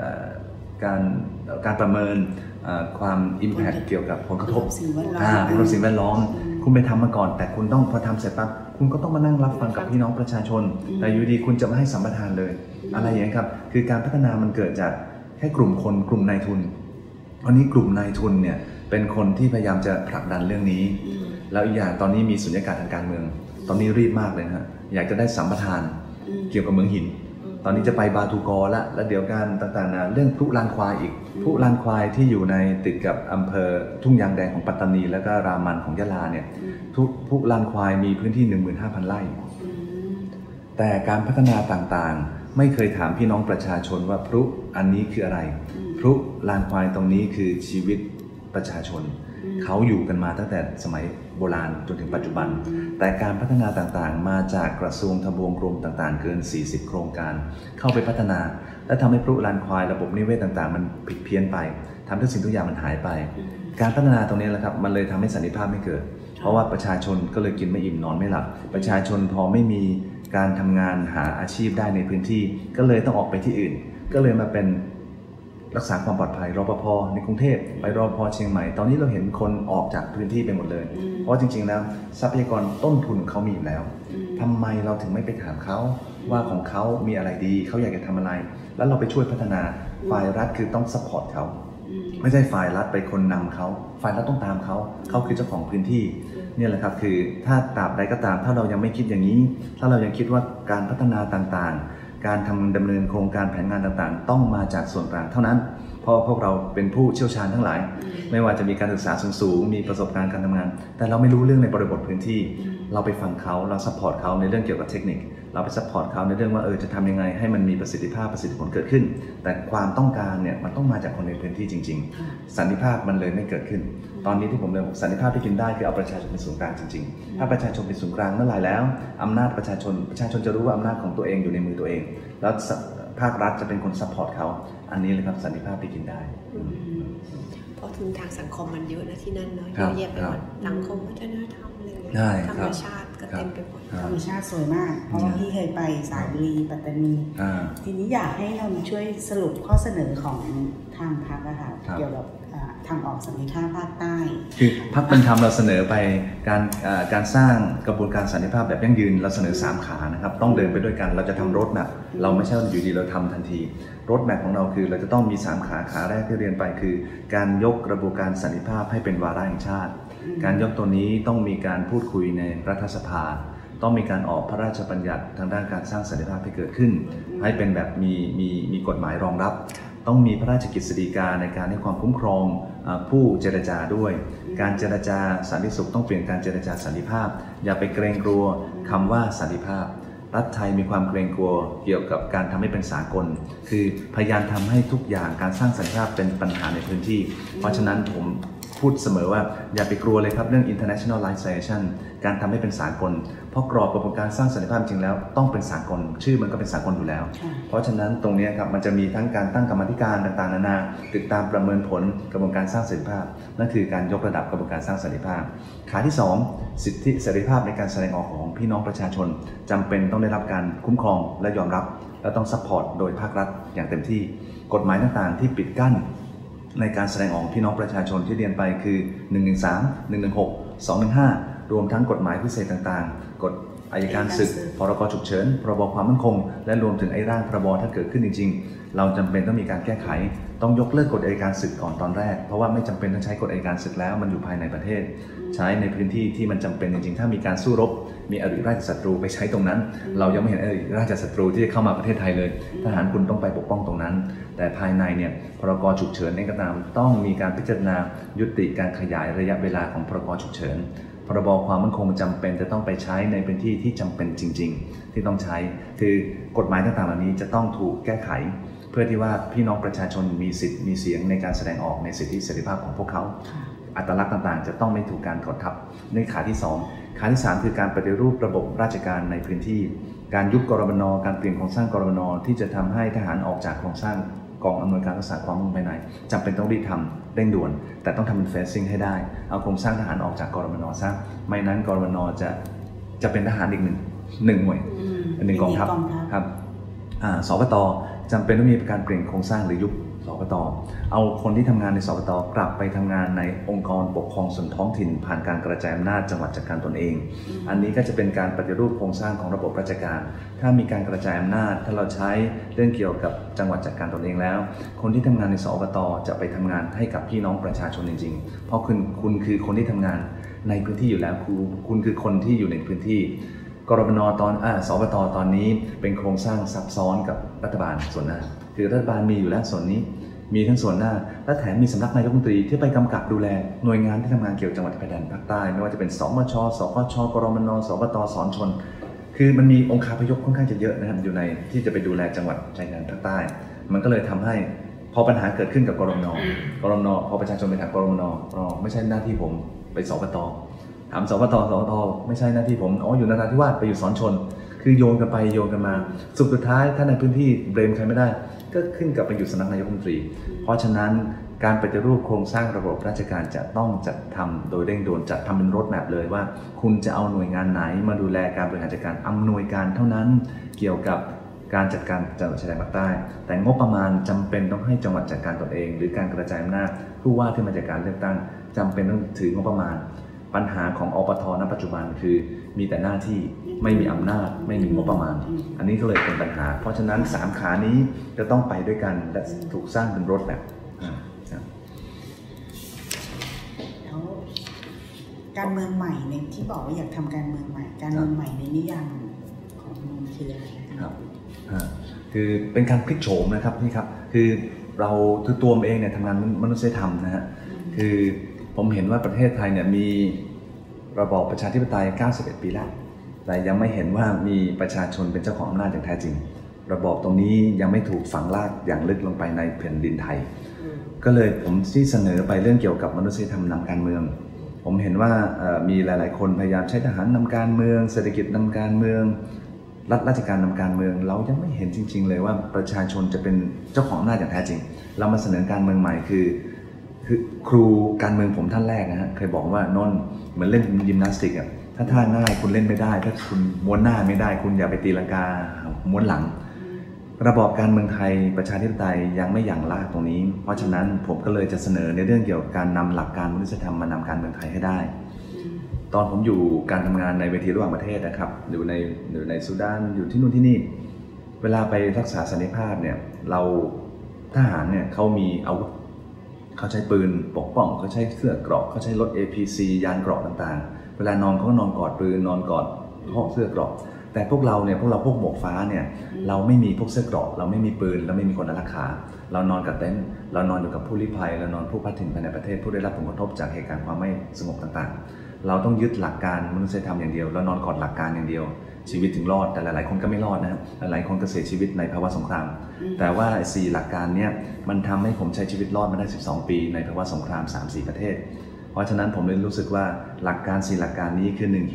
การประเมินความ impact เกี่ยวกับผลกระทบสิ่งแวดล้อมคุณไปทำมาก่อนแต่คุณต้องพอทำเสร็จปั๊บคุณก็ต้องมานั่งรับฟังกับพี่น้องประชาชนแต่อยู่ดีคุณจะมาให้สัมปทานเลยอะไรอย่างนี้ครับคือการพัฒนามันเกิดจากแค่กลุ่มคนกลุ่มนายทุนวันนี้กลุ่มนายทุนเนี่ยเป็นคนที่พยายามจะผลักดันเรื่องนี้แล้วอีกอย่างตอนนี้มีสุญญากาศทางการเมืองตอนนี้รีบมากเลยนะอยากจะได้สัมปทานเกี่ยวกับเมืองหินตอนนี้จะไปบาตุกอแล้วเดี๋ยวการต่างๆเรื่องพลุลานควายอีกพลุลานควายที่อยู่ในติดกับอำเภอทุ่งยางแดงของปัตตานีแล้วก็รามันของยะลาเนี่ยพลุลานควายมีพื้นที่ 15,000 ไร่แต่การพัฒนาต่างๆไม่เคยถามพี่น้องประชาชนว่าพลุอันนี้คืออะไรพลุลานควายตรงนี้คือชีวิตประชาชนเขาอยู่กันมาตั้งแต่สมัยโบราณจนถึงปัจจุบันแต่การพัฒนาต่างๆมาจากกระทรวงทบวงกรมต่างๆเกิน40โครงการเข้าไปพัฒนาและทำให้พลุลานควายระบบนิเวศต่างๆมันผิดเพี้ยนไปทำทุกสิ่งทุกอย่างมันหายไปการพัฒนาตรงนี้แหละครับมันเลยทำให้สันติภาพไม่เกิดเพราะว่าประชาชนก็เลยกินไม่อิ่มนอนไม่หลับประชาชนพอไม่มีการทำงานหาอาชีพได้ในพื้นที่ก็เลยต้องออกไปที่อื่นก็เลยมาเป็นรักษาความปลอดภัยรปภในกรุงเทพไปรปภเชียงใหม่ตอนนี้เราเห็นคนออกจากพื้นที่ไปหมดเลยเพราะจริงๆแล้วทรัพยากรต้นทุนเขามีอยู่แล้วทำไมเราถึงไม่ไปถามเขาว่าของเขามีอะไรดีเขาอยากจะทำอะไรแล้วเราไปช่วยพัฒนาฝ่ายรัฐคือต้องซัพพอร์ตเขาไม่ใช่ฝ่ายรัฐไปคนนำเขาฝ่ายรัฐต้องตามเขาคือเจ้าของพื้นที่นี่แหละครับคือถ้าตราบใดก็ตามถ้าเรายังไม่คิดอย่างนี้ถ้าเรายังคิดว่าการพัฒนาต่างๆการดำเนินโครงการแผนงานต่างๆต้องมาจากส่วนกลางเท่านั้นเพราะพวกเราเป็นผู้เชี่ยวชาญทั้งหลายไม่ว่าจะมีการศึกษาสูงๆมีประสบการณ์การทำงานแต่เราไม่รู้เรื่องในบริบทพื้นที่เราไปฟังเขาเราซัพพอร์ตเขาในเรื่องเกี่ยวกับเทคนิคเราไปซัพพอร์ตเขาในเรื่องว่าจะทำยังไงให้มันมีประสิทธิภาพประสิทธิผลเกิดขึ้นแต่ความต้องการเนี่ยมันต้องมาจากคนในพื้นที่จริงๆสันติภาพมันเลยไม่เกิดขึ้นตอนนี้ที่ผมเลยบอกสันติภาพที่กินได้คือเอาประชาชนเป็นศูนย์กลางจริงๆถ้าประชาชนเป็นศูนย์กลางเมื่อไหร่แล้วอำนาจประชาชนจะรู้ว่าอำนาจของตัวเองอยู่ในมือตัวเองแล้วภาครัฐจะเป็นคนซัพพอร์ตเขาอันนี้เลยครับสันติภาพที่กินได้เพราะทุนทางสังคมมันเยอะนะที่นั่นเนาะเยอะแยะไปหมดสังคมวัฒนธรรมอะไรอย่างเงี้ยธรรมชาติก็เต็มไปหมดธรรมชาติสวยมากเพราะว่าพี่เคยไปสระบุรีปัตตานีทีนี้อยากให้เราช่วยสรุปข้อเสนอของทางพรรคอะค่ะเกี่ยวกับทางออกสันติภาพภาคใต้คือพรรคเป็นธรรมเราเสนอไปการสร้างกระบวนการสันติภาพแบบยั่งยืนเราเสนอ3ขานะครับต้องเดินไปด้วยกันเราจะทำรถแมพเราไม่ใช่อยู่ดีเราทำทันทีรถแมพของเราคือเราจะต้องมี3ขาแรกที่เรียนไปคือการยกกระบวนการสันติภาพให้เป็นวาระแห่งชาติการยกตัวนี้ต้องมีการพูดคุยในรัฐสภาต้องมีการออกพระราชบัญญัติทางด้านการสร้างสันติภาพให้เกิดขึ้นให้เป็นแบบมีกฎหมายรองรับต้องมีพระราชกฤษฎีกาในการให้ความคุ้มครองผู้เจรจาด้วยการเจรจาสันติสุขต้องเปลี่ยนการเจรจาสันติภาพอย่าไปเกรงกลัวคำว่าสันติภาพรัฐไทยมีความเกรงกลัวเกี่ยวกับการทำให้เป็นสากลคือพยายามทำให้ทุกอย่างการสร้างสันติภาพเป็นปัญหาในพื้นที่เพราะฉะนั้นผมพูดเสมอว่าอย่าไปกลัวเลยครับเรื่อง internationalization การทำให้เป็นสากลเพราะราะกรอบกระบวนการสร้างสันติภาพจริงแล้วต้องเป็นสากลชื่อมันก็เป็นสากลอยู่แล้วเพราะฉะนั้นตรงนี้ครับมันจะมีทั้งการตั้งกรรมธิการต่างๆนานาติดตามประเมินผลกระบวนการสร้างสันติภาพนั่นคือการยกระดับกระบวนการสร้างสันติภาพขาที่2สิทธิเสรีภาพในการแสดงออกของพี่น้องประชาชนจำเป็นต้องได้รับการคุ้มครองและยอมรับและต้องซัพพอร์ตโดยภาครัฐอย่างเต็มที่กฎหมายต่างๆที่ปิดกั้นในการแสดงออกพี่น้องประชาชนที่เรียนไปคือ113 116 215รวมทั้งกฎหมายพิเศษต่างๆกฎอัยการศึกพรกฉุกเฉินพรบความมั่นคงและรวมถึงไอ้ร่างพรบถ้าเกิดขึ้นจริงๆเราจำเป็นต้องมีการแก้ไขต้องยกเลิกกฎอัยการศึกก่อนตอนแรกเพราะว่าไม่จำเป็นต้องใช้กฎอัยการศึกแล้วมันอยู่ภายในประเทศใช้ในพื้นที่ที่มันจำเป็นจริงๆถ้ามีการสู้รบมีอริราชศัตรูไปใช้ตรงนั้นเรายังไม่เห็นอริราชศัตรูที่จะเข้ามาประเทศไทยเลยทหารคุณต้องไปปกป้องตรงนั้นแต่ภายในเนี่ยพรกฉุกเฉินเองก็ตามต้องมีการพิจารณายุติการขยายระยะเวลาของพรกฉุกเฉินพรบความมั่นคงจำเป็นจะต้องไปใช้ในพื้นที่ที่จำเป็นจริงๆที่ต้องใช้คือกฎหมายต่างๆเหล่านี้จะต้องถูกแก้ไขเพื่อที่ว่าพี่น้องประชาชนมีสิทธิ์มีเสียงในการแสดงออกในสิทธิเสรีภาพของพวกเขาอัตลักษณ์ต่างๆจะต้องไม่ถูกการกดทับในขาที่2ขาที่3คือการปฏิรูประบบราชการในพื้นที่การยุบกรมน.การเปลี่ยนโครงสร้างกรมน.ที่จะทำให้ทหารออกจากโครงสร้างกองอำนวยการรักษาความมั่นคงภายในจำเป็นต้องรีบทำเร่งด่วนแต่ต้องทำเป็นเฟซซิ่งให้ได้เอาโครงสร้างทหารออกจากกรมน.ซะไม่นั้นกรมน.จะเป็นทหารอีกหนึ่งหน่วยหนึ่งกองทัพครับสปต.จำเป็นต้องมีการเปลี่ยนโครงสร้างหรือยุบสปต.เอาคนที่ทำงานในสปต.กลับไปทำงานในองค์กรปกครองส่วนท้องถิ่นผ่านการกระจายอำนาจจังหวัดจัดการตนเองอันนี้ก็จะเป็นการปฏิรูปโครงสร้างของระบบราชการถ้ามีการกระจายอำนาจถ้าเราใช้เรื่องเกี่ยวกับจังหวัดจัดการตนเองแล้วคนที่ทำงานในสปต.จะไปทำงานให้กับพี่น้องประชาชนจริงๆเพราะคุณคือคนที่ทำงานในพื้นที่อยู่แล้วคุณคือคนที่อยู่ในพื้นที่กรมน.สปต.ตอนนี้เป็นโครงสร้างซับซ้อนกับรัฐบาลส่วนหน้าคือรัฐบาลมีอยู่แล้วส่วนนี้มีทั้งส่วนหน้าและแถมมีสำนักนายกรัฐมนตรีที่ไปกำกับดูแลหน่วยงานที่ทำงานเกี่ยวกับจังหวัดชายแดนภาคใต้ไม่ว่าจะเป็นสมช.สพช.กรมน.สปต.สอนชนคือมันมีองค์คาพยพค่อนข้างจะเยอะนะครับอยู่ในที่จะไปดูแลจังหวัดชายแดนภาคใต้มันก็เลยทำให้พอปัญหาเกิดขึ้นกับกรมน.พอประชาชนไปถามกรมน.ไม่ใช่หน้าที่ผมไปสปต.ถามสปต.ไม่ใช่หน้าที่ผมอยู่นราธิวาสไปอยู่สอนชนคือโยนกันไปโยนกันมาสุดท้ายถ้าในพื้นที่เบรมใครไม่ได้ก็ขึ้นกับไปอยู่สำนักนายกรัฐมนตรีเพราะฉะนั้นการปฏิรูปโครงสร้างระบบราชการจะต้องจัดทำโดยเร่งด่วนจัดทำเป็นรถแมพเลยว่าคุณจะเอาหน่วยงานไหนมาดูแลการบริหารจัดการอำนวยการเท่านั้นเกี่ยวกับการจัดการจังหวัดชายแดนภาคใต้แต่งบประมาณจำเป็นต้องให้จังหวัดจัดการตนเองหรือการกระจายอำนาจผู้ว่าที่มาจากการเลือกตั้งจำเป็นต้องถืองบประมาณปัญหาของอปท.ณ ปัจจุบันคือมีแต่หน้าที่ไม่มีอำนาจไม่มีงบประมาณอันนี้ก็เลยเป็นปัญหาเพราะฉะนั้น3ขานี้จะต้องไปด้วยกันและถูกสร้างเป็นรถแบบแล้วการเมืองใหม่ในที่บอกว่าอยากทำการเมืองใหม่การเมืองใหม่ในนิยามของมันคืออะไรครับคือเป็นการพลิกโฉมนะครับนี่ครับคือเราตัวเองเนี่ยทำงานมนุษยธรรมนะฮะคือผมเห็นว่าประเทศไทยเนี่ยมีระบอบประชาธิปไตย91 ปีแล้วแต่ยังไม่เห็นว่ามีประชาชนเป็นเจ้าของอำนาจอย่างแท้จริงระบอบตรงนี้ยังไม่ถูกฝังรากอย่างลึกลงไปในแผ่นดินไทยก็เลยผมที่เสนอไปเรื่องเกี่ยวกับมนุษยธรรมนำการเมืองผมเห็นว่ามีหลายๆคนพยายามใช้ทหารนำการเมืองเศรษฐกิจนำการเมืองรัฐราชการนำการเมืองเรายังไม่เห็นจริงๆเลยว่าประชาชนจะเป็นเจ้าของอำนาจอย่างแท้จริงเรามาเสนอการเมืองใหม่คือครูการเมืองผมท่านแรกนะฮะเคยบอกว่านนท์เหมือนเล่นยิมนาสติกอ่ะถ้าท่าง่ายคุณเล่นไม่ได้ถ้าคุณม้วนหน้าไม่ได้คุณอย่าไปตีลังกาม้วนหลังระบอบการเมืองไทยประชาธิปไตยยังไม่อย่างลากตรงนี้เพราะฉะนั้นผมก็เลยจะเสนอในเรื่องเกี่ยวกับการนำหลักการมนุษยธรรมมานำการเมืองไทยให้ได้ตอนผมอยู่การทำงานในเวทีระหว่างประเทศนะครับอยู่ในซูดานอยู่ที่นู่นที่นี่เวลาไปรักษาสันติภาพเนี่ยเราทหารเนี่ยเขามีอาวุธเขาใช้ปืนปกป้องเขาใช้เสื้อเกราะเขาใช้รถ APC ยานเกราะต่างๆเวลานอนเขาก็นอนกอดปืนนอนกอดห้องเสื้อเกราะแต่พวกเราพวกหมวกฟ้าเนี่ยเราไม่มีพวกเสื้อเกราะเราไม่มีปืนเราไม่มีคนอารักขาเรานอนกับเต็นท์เรานอนอยู่กับผู้ลี้ภัยเรานอนผู้พัดถิ่นภายในประเทศผู้ได้รับผลกระทบจากเหตุการณ์ความไม่สงบต่างๆเราต้องยึดหลักการมนุษยธรรมอย่างเดียวเรานอนกอดหลักการอย่างเดียวชีวิตถึงรอดแต่หลายๆคนก็ไม่รอดนะหลายคนก็เสียชีวิตในภาวะสงครามแต่ว่า4หลักการนี้มันทำให้ผมใช้ชีวิตรอดมาได้12 ปีในภาวะสงคราม 3-4 ประเทศเพราะฉะนั้นผมเลยรู้สึกว่าหลักการ4หลักการนี้คือ1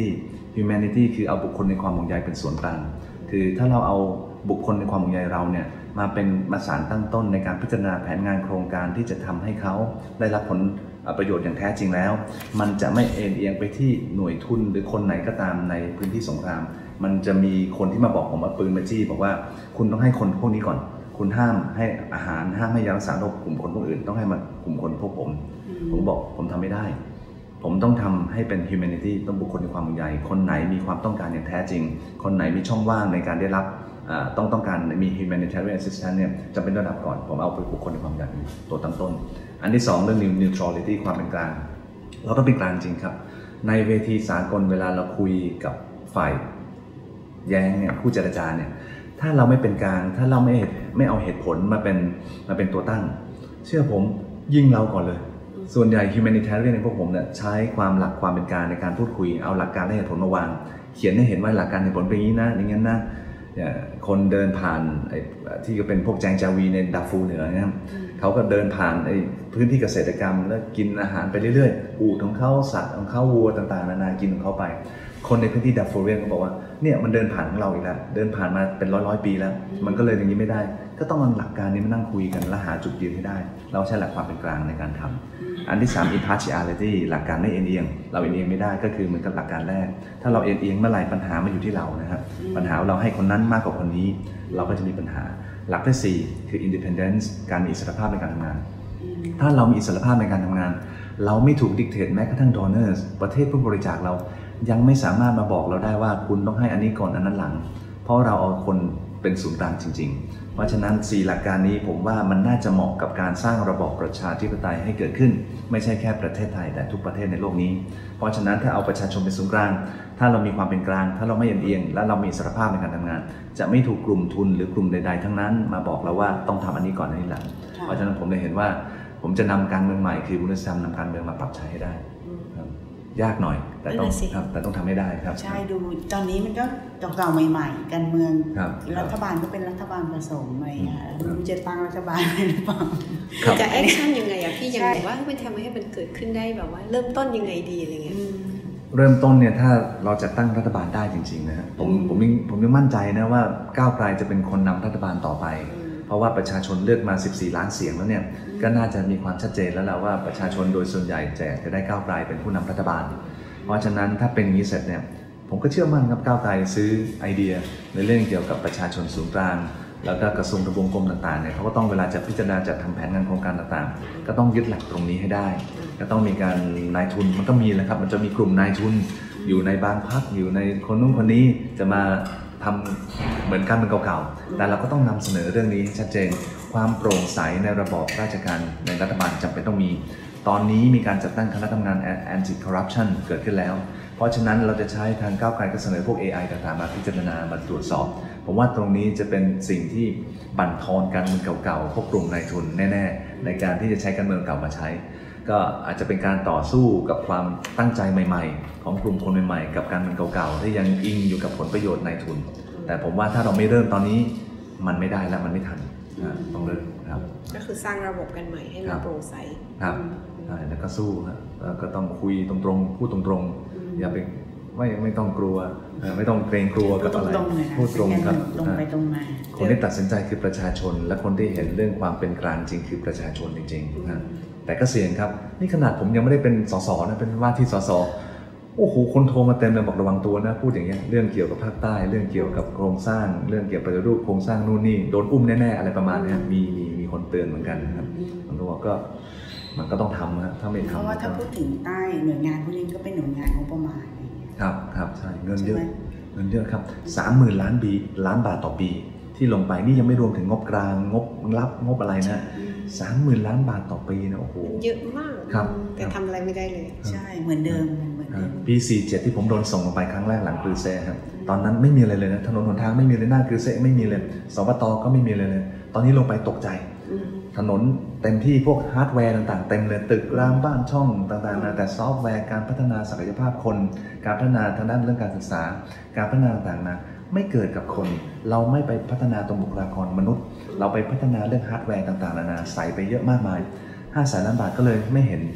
humanity คือเอาบุคคลในความห่วงใยเป็นส่วนกลางคือถ้าเราเอาบุคคลในความห่วงใยเราเนี่ยมาเป็นมาสารตั้งต้นในการพิจารณาแผนงานโครงการที่จะทำให้เขาได้รับผลประโยชน์อย่างแท้จริงแล้วมันจะไม่เอ็นเอียงไปที่หน่วยทุนหรือคนไหนก็ตามในพื้นที่สงครามมันจะมีคนที่มาบอกผมเอาปืนมาจี้บอกว่าคุณต้องให้คนพวกนี้ก่อนคุณห้ามให้อาหารห้ามให้ยารักษาโรคกลุ่มคนพวกอื่นต้องให้มากลุ่มคนพวกผมบอกผมทำไม่ได้ผมต้องทำให้เป็น humanity ต้องบุคคลในความห่วงใยคนไหนมีความต้องการอย่างแท้จริงคนไหนมีช่องว่างในการได้รับต้องการมี humanitarian assistance เนี่ยจะเป็นระดับก่อนผมเอาไปบุคคลในความห่วงใยตัวตั้งต้นอันที่2เรื่อง neutrality ความเป็นกลางเราต้องเป็นกลางจริงครับในเวทีสากลเวลาเราคุยกับฝ่ายแย้งเนี่ยผู้เจรจาเนี่ยถ้าเราไม่เป็นกลางถ้าเราไม่เอาเหตุผลมาเป็นตัวตั้งเชื่อผมยิงเราก่อนเลยส่วนใหญ่ humanitarian ในพวกผมเนี่ยใช้ความหลักความเป็นกลางในการพูดคุยเอาหลักการและเหตุผลมาวางเขียนให้เห็นว่าหลักการเหตุผลเป็นอย่างนี้นะอย่างนั้นนะคนเดินผ่านที่ก็เป็นพวกแจงจาวีในดาร์ฟูร์เหนือนะครับเขาก็เดินผ่านพื้นที่เกษตรกรรมแล้วกินอาหารไปเรื่อยๆอูฐของเขาสัตว์ของเขาวัวต่างๆนานากินของเขาไปคนในพื้นที่ดาร์ฟูร์ก็บอกว่าเนี่ยมันเดินผ่านของเราอีกแล้วเดินผ่านมาเป็นร้อยปีแล้วมันก็เลยอย่างนี้ไม่ได้ก็ต้องเอาหลักการนี้มานั่งคุยกันและหาจุดยืนให้ได้เราใช้หลักความเป็นกลางในการทำอันที่3 impartiality หลักการไม่เอียงเราเอียงไม่ได้ก็คือเหมือนกับหลักการแรกถ้าเราเอียงเมื่อไหร่ปัญหามาอยู่ที่เรานะครับปัญหาเราให้คนนั้นมากกว่าคนนี้เราก็จะมีปัญหาหลักที่4คือ independence การมีอิสรภาพในการทำงานถ้าเรามีอิสรภาพในการทำงานเราไม่ถูกดิกเทตแม้กระทั่ง donors ประเทศผู้บริจาคเรายังไม่สามารถมาบอกเราได้ว่าคุณต้องให้อันนี้ก่อนอันนั้นหลังเพราะเราเอาคนเป็นศูนย์กลางจริงๆเพราะฉะนั้น4หลักการนี้ผมว่ามันน่าจะเหมาะกับการสร้างระบอบประชาธิปไตยให้เกิดขึ้นไม่ใช่แค่ประเทศไทยแต่ทุกประเทศในโลกนี้เพราะฉะนั้นถ้าเอาประชาชนเป็นศูนย์กลางถ้าเรามีความเป็นกลางถ้าเราไม่เอียงและเรามีอิสรภาพในการทำงานจะไม่ถูกกลุ่มทุนหรือกลุ่มใดๆทั้งนั้นมาบอกเราว่าต้องทำอันนี้ก่อนอันนี้หลังเพราะฉะนั้นผมเลยเห็นว่าผมจะนำการเมืองใหม่คือมนุษยธรรมนำการเมืองมาปรับใช้ให้ได้ยากหน่อยแต่ต้องทำให้ได้ครับใช่ดูตอนนี้มันก็เก่าๆใหม่ๆการเมืองรัฐบาลก็เป็นรัฐบาลผสมอะไรมันจะตั้งรัฐบาลหรือเปล่าจะแอคชั่นยังไงอะพี่ยังบอกว่ามันทำให้มันเกิดขึ้นได้แบบว่าเริ่มต้นยังไงดีอะไรเงี้ยเริ่มต้นเนี่ยถ้าเราจะตั้งรัฐบาลได้จริงๆนะผมยังมั่นใจนะว่าก้าวไกลจะเป็นคนนำรัฐบาลต่อไปเพราะว่าประชาชนเลือกมา14ล้านเสียงแล้วเนี่ยก็น่าจะมีความชัดเจนแล้วแหละว่าประชาชนโดยส่วนใหญ่จะได้ก้าวไกลเป็นผู้นำรัฐบาลเพราะฉะนั้นถ้าเป็นอย่างนี้เสร็จเนี่ยผมก็เชื่อมั่นครับก้าวไกลซื้อไอเดียในเรื่องเกี่ยวกับประชาชนศูนย์กลางแล้วก็กระทรวงทบวงกรมต่างๆเนี่ยเขาก็ต้องเวลาจะพิจารณาจัดทำแผนงานโครงการต่างๆก็ต้องยึดหลักตรงนี้ให้ได้ก็ต้องมีการนายทุนมันก็มีแหละครับมันจะมีกลุ่มนายทุนอยู่ในบางพรรคอยู่ในคนนู้นคนนี้จะมาทำเหมือนกันเป็นเก่าๆแต่เราก็ต้องนำเสนอเรื่องนี้ชัดเจนความโปร่งใสในระบอบราชการในรัฐบาลจำเป็นต้องมีตอนนี้มีการจัดตั้งคณะทำงาน anti corruption เกิดขึ้นแล้วเพราะฉะนั้นเราจะใช้ทางก้าวไกลก็เสนอพวก AI ต่างๆมาพิจารณามาตรวจสอบผมว่าตรงนี้จะเป็นสิ่งที่บั่นทอนการเมืองเก่าๆพวกกลุ่มนายทุนแน่ๆในการที่จะใช้การเมืองเก่ามาใช้ก็อาจจะเป็นการต่อสู้กับความตั้งใจใหม่ๆของกลุ่มคนใหม่ๆกับการเมืองเก่าๆที่ยังอิงอยู่กับผลประโยชน์นายทุนแต่ผมว่าถ้าเราไม่เริ่มตอนนี้มันไม่ได้แล้วมันไม่ทันต้องเริ่มครับก็คือสร้างระบบกันใหม่ให้มันโปร่งใสครับใช่แล้วก็สู้ครับแล้วก็ต้องคุยตรงๆพูดตรงๆอย่าไปไม่ต้องกลัวไม่ต้องเกรงกลัวกับอะไรพูดตรงครับตรงไปตรงมาคนที่ตัดสินใจคือประชาชนและคนที่เห็นเรื่องความเป็นกลางจริงคือประชาชนจริงๆนะแต่ก็เสี่ยงครับนี่ขนาดผมยังไม่ได้เป็นสสนะเป็นว่าที่สสโอ้โหคนโทรมาเต็มเลยบอกระวังตัวนะพูดอย่างเงี้ยเรื่องเกี่ยวกับภาคใต้เรื่องเกี่ยวกับโครงสร้างเรื่องเกี่ยวกับปฏิรูปโครงสร้างนู่นนี่โดนอุ้มแน่ๆอะไรประมาณนี้มีคนเตือนเหมือนกันนะครับผมรู้ว่าก็มันก็ต้องทำนะถ้าไม่ทำเพราะว่าถ้าพูดถึงใต้หน่วยงานพวกนี้ก็เป็นหน่วยงานงบประมาณครับใช่เงินเยอะครับ 30,000 ล้านบาทต่อปีที่ลงไปนี่ยังไม่รวมถึงงบกลางงบรับงบอะไรนะ 30,000 ล้านบาทต่อปีนะโอ้โหเยอะมากครับแต่ทำอะไรไม่ได้เลยใช่เหมือนเดิมปี 47ที่ผมโดนส่งลงไปครั้งแรกหลังกรือเซ่ครับตอนนั้นไม่มีอะไรเลยนะถนนหนทางไม่มีเลยหน้ากรือเซ่ไม่มีเลยสปต.ก็ไม่มีเลยตอนนี้ลงไปตกใจถนนเต็มที่พวกฮาร์ดแวร์ต่างๆเต็มเลยตึกรามบ้านช่องต่างๆนะแต่ซอฟต์แวร์การพัฒนาศักยภาพคนการพัฒนาทางด้านเรื่องการศึกษาการพัฒนาต่างๆนะไม่เกิดกับคนเราไม่ไปพัฒนาตรงบุคลากรมนุษย์เราไปพัฒนาเรื่องฮาร์ดแวร์ต่างๆนานาใส่ไปเยอะมากมาย500,000 ล้านบาทก็เลยไม่เห็น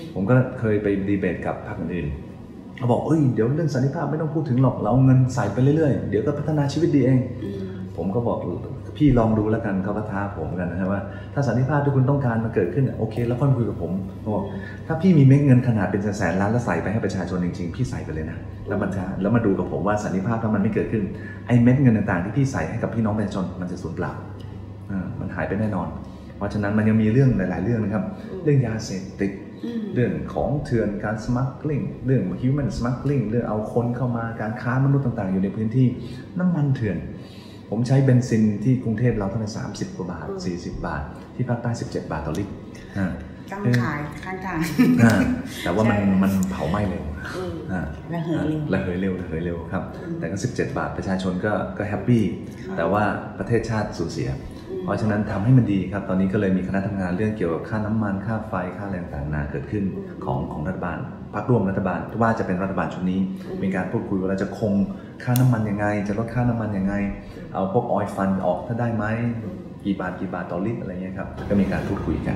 ผมก็เคยไปดีเบตกับพรรคอื่นๆเขาบอกเดี๋ยวเรื่องสันติภาพไม่ต้องพูดถึงหรอกเราเอาเงินใส่ไปเรื่อยๆเดี๋ยวก็พัฒนาชีวิตดีเองผมก็บอกพี่ลองดูแล้วกันเขาก็ท้าผมกันนะครับว่าถ้าสันติภาพที่คุณต้องการมาเกิดขึ้นโอเคแล้วค่อยคุยกับผมบอกถ้าพี่มีเม็ดเงินขนาดเป็นแสนล้านแล้วใส่ไปให้ประชาชนจริงๆพี่ใส่ไปเลยนะแล้วมาดูกับผมว่าสันติภาพถ้ามันไม่เกิดขึ้นไอ้เม็ดเงินต่างๆที่พี่ใส่ให้กับพี่น้องประชาชนมันจะสูญเปล่ามันหายไปแน่นอนเพราะฉะนั้นมันยังมีเรื่องหลายๆเรื่องนะครับเรื่องยาเสพติดเรื่องของเถื่อนการสมัครลิงเรื่อง human smuggling เรื่องเอาคนเข้ามาการค้ามนุษย์ต่างๆอยู่ในพื้นที่น้ำมันเถื่อนผมใช้เบนซินที่กรุงเทพเราเท่าไหร่30 กว่าบาท40 บาทที่ภาคใต้17 บาทต่อลิตรต้องขายข้างทางแต่ว่ามันเผาไหม้เร็วระเหยเร็วครับแต่ก็17 บาทประชาชนก็แฮปปี้แต่ว่าประเทศชาติสูญเสียเพราะฉะนั้นทำให้มันดีครับตอนนี้ก็เลยมีคณะทำงานเรื่องเกี่ยวกับค่าน้ำมันค่าไฟค่าแรงต่างๆเกิดขึ้นของรัฐบาลพรรคร่วมรัฐบาลว่าจะเป็นรัฐบาลชุดนี้มีการพูดคุยว่าเราจะคงค่าน้ำมันยังไงจะลดค่าน้ำมันยังไงเอาพวกออยล์ฟันออกถ้าได้ไหมกี่บาทต่อลิตรอะไรเงี้ยครับก็มีการพูดคุยกัน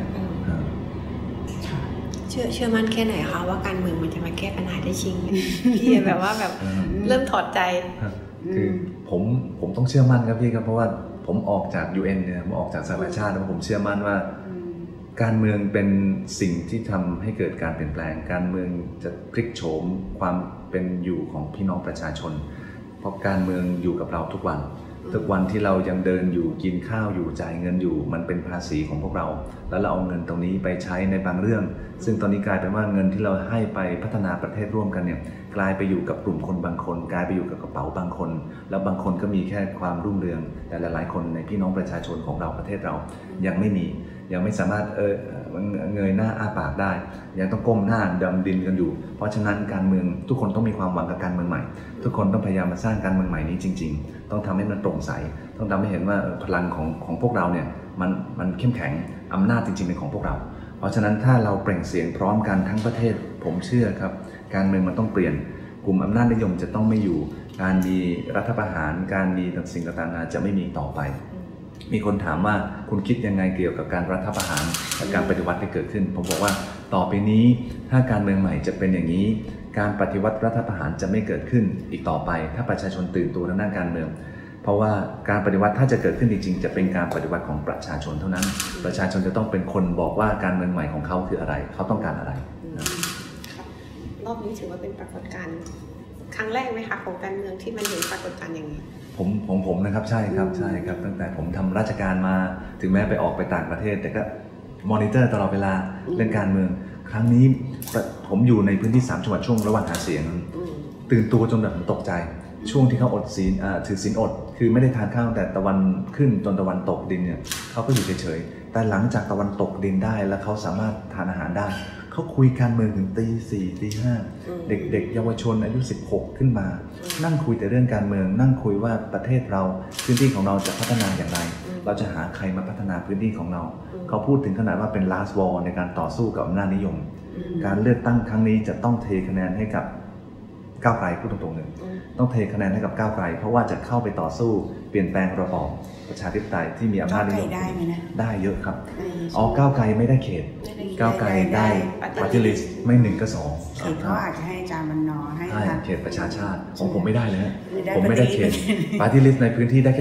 เชื่อมั่นแค่ไหนคะว่าการเมืองมันจะมาแก้ปัญหาได้จริงพี่แบบว่าแบบเริ่มถอดใจคือผมต้องเชื่อมั่นครับพี่ครับเพราะว่าผมออกจาก UN เนี่ยผมออกจากสหประชาชาติแล้วผมเชื่อมั่นว่าการเมืองเป็นสิ่งที่ทำให้เกิดการเปลี่ยนแปลงการเมืองจะพลิกโฉมความเป็นอยู่ของพี่น้องประชาชนเพราะการเมืองอยู่กับเราทุกวันที่เรายังเดินอยู่กินข้าวอยู่จ่ายเงินอยู่มันเป็นภาษีของพวกเราแล้วเราเอาเงินตรงนี้ไปใช้ในบางเรื่องซึ่งตอนนี้กลายเป็นว่าเงินที่เราให้ไปพัฒนาประเทศร่วมกันเนี่ยกลายไปอยู่กับกลุ่มคนบางคนกลายไปอยู่กับกระเป๋าบางคนแล้วบางคนก็มีแค่ความรุ่งเรืองแต่หลายๆคนในพี่น้องประชาชนของเราประเทศเรายังไม่สามารถเงยหน้าอ้าปากได้ยังต้องก้มหน้าดำดินกันอยู่เพราะฉะนั้นการเมืองทุกคนต้องมีความหวังกับการเมืองใหม่ทุกคนต้องพยายามมาสร้างการเมืองใหม่นี้จริงๆต้องทำให้มันโปร่งใสต้องทำให้เห็นว่าพลังของพวกเราเนี่ยมันเข้มแข็งอำนาจจริงๆเป็นของพวกเราเพราะฉะนั้นถ้าเราเปล่งเสียงพร้อมกันทั้งประเทศผมเชื่อครับการเมืองมันต้องเปลี่ยนกลุ่มอำนาจนิยมจะต้องไม่อยู่การมีรัฐประหารการมีสิ่งต่างๆจะไม่มีต่อไปมีคนถามว่าคุณคิดยังไงเกี่ยวกับการรัฐประหารและการปฏิวัติที่เกิดขึ้นผมบอกว่าต่อไปนี้ถ้าการเมืองใหม่จะเป็นอย่างนี้การปฏิวัติรัฐประหารจะไม่เกิดขึ้นอีกต่อไปถ้าประชาชนตื่นตัวทางด้านการเมืองเพราะว่าการปฏิวัติถ้าจะเกิดขึ้นจริงๆจะเป็นการปฏิวัติของประชาชนเท่านั้นประชาชนจะต้องเป็นคนบอกว่าการเมืองใหม่ของเขาคืออะไรเขาต้องการอะไรรอบนี้ถือว่าเป็นปรากฏการณ์ครั้งแรกไหมคะของการเมืองที่มันเห็นปรากฏการณ์อย่างนี้ผมนะครับใช่ครับตั้งแต่ผมทำราชการมาถึงแม้ไปออกไปต่างประเทศแต่ก็มอนิเตอร์ตลอดเวลาเรื่องการเมืองครั้งนี้ผมอยู่ในพื้นที่3จังหวัดช่วงระหว่างหาเสียงตื่นตัวจนแบบผมตกใจช่วงที่เขาอดศีลถือศีลอดคือไม่ได้ทานข้าวแต่ตะวันขึ้นจนตะวันตกดินเนี่ยเขาก็อยู่เฉยๆแต่หลังจากตะวันตกดินได้แล้วเขาสามารถทานอาหารได้เขาคุยการเมืองถึงตี 4 ตี 5เด็กๆเยาวชนอายุ16ขึ้นมานั่งคุยแต่เรื่องการเมืองนั่งคุยว่าประเทศเราพื้นที่ของเราจะพัฒนาอย่างไรเราจะหาใครมาพัฒนาพื้นที่ของเราเขาพูดถึงขนาดว่าเป็น last war ในการต่อสู้กับอำนาจนิยมการเลือกตั้งครั้งนี้จะต้องเทคะแนนให้กับก้าวไกลพูดตรงๆเลยต้องเทคะแนนให้กับก้าวไกลเพราะว่าจะเข้าไปต่อสู้เปลี่ยนแปลงระบอบประชาธิปไตยที่มีอำนาจนิยมได้เยอะครับก้าวไกลไม่ได้เขตก้าวไกลได้ปาร์ตี้ลิสต์ไม่1ก็2 เขตเขาอาจจะให้อาจารย์บรรณให้เขตประชาชาติผมไม่ได้เลยฮะผมไม่ได้เขตปาร์ตี้ลิสต์ในพื้นที่ได้แค่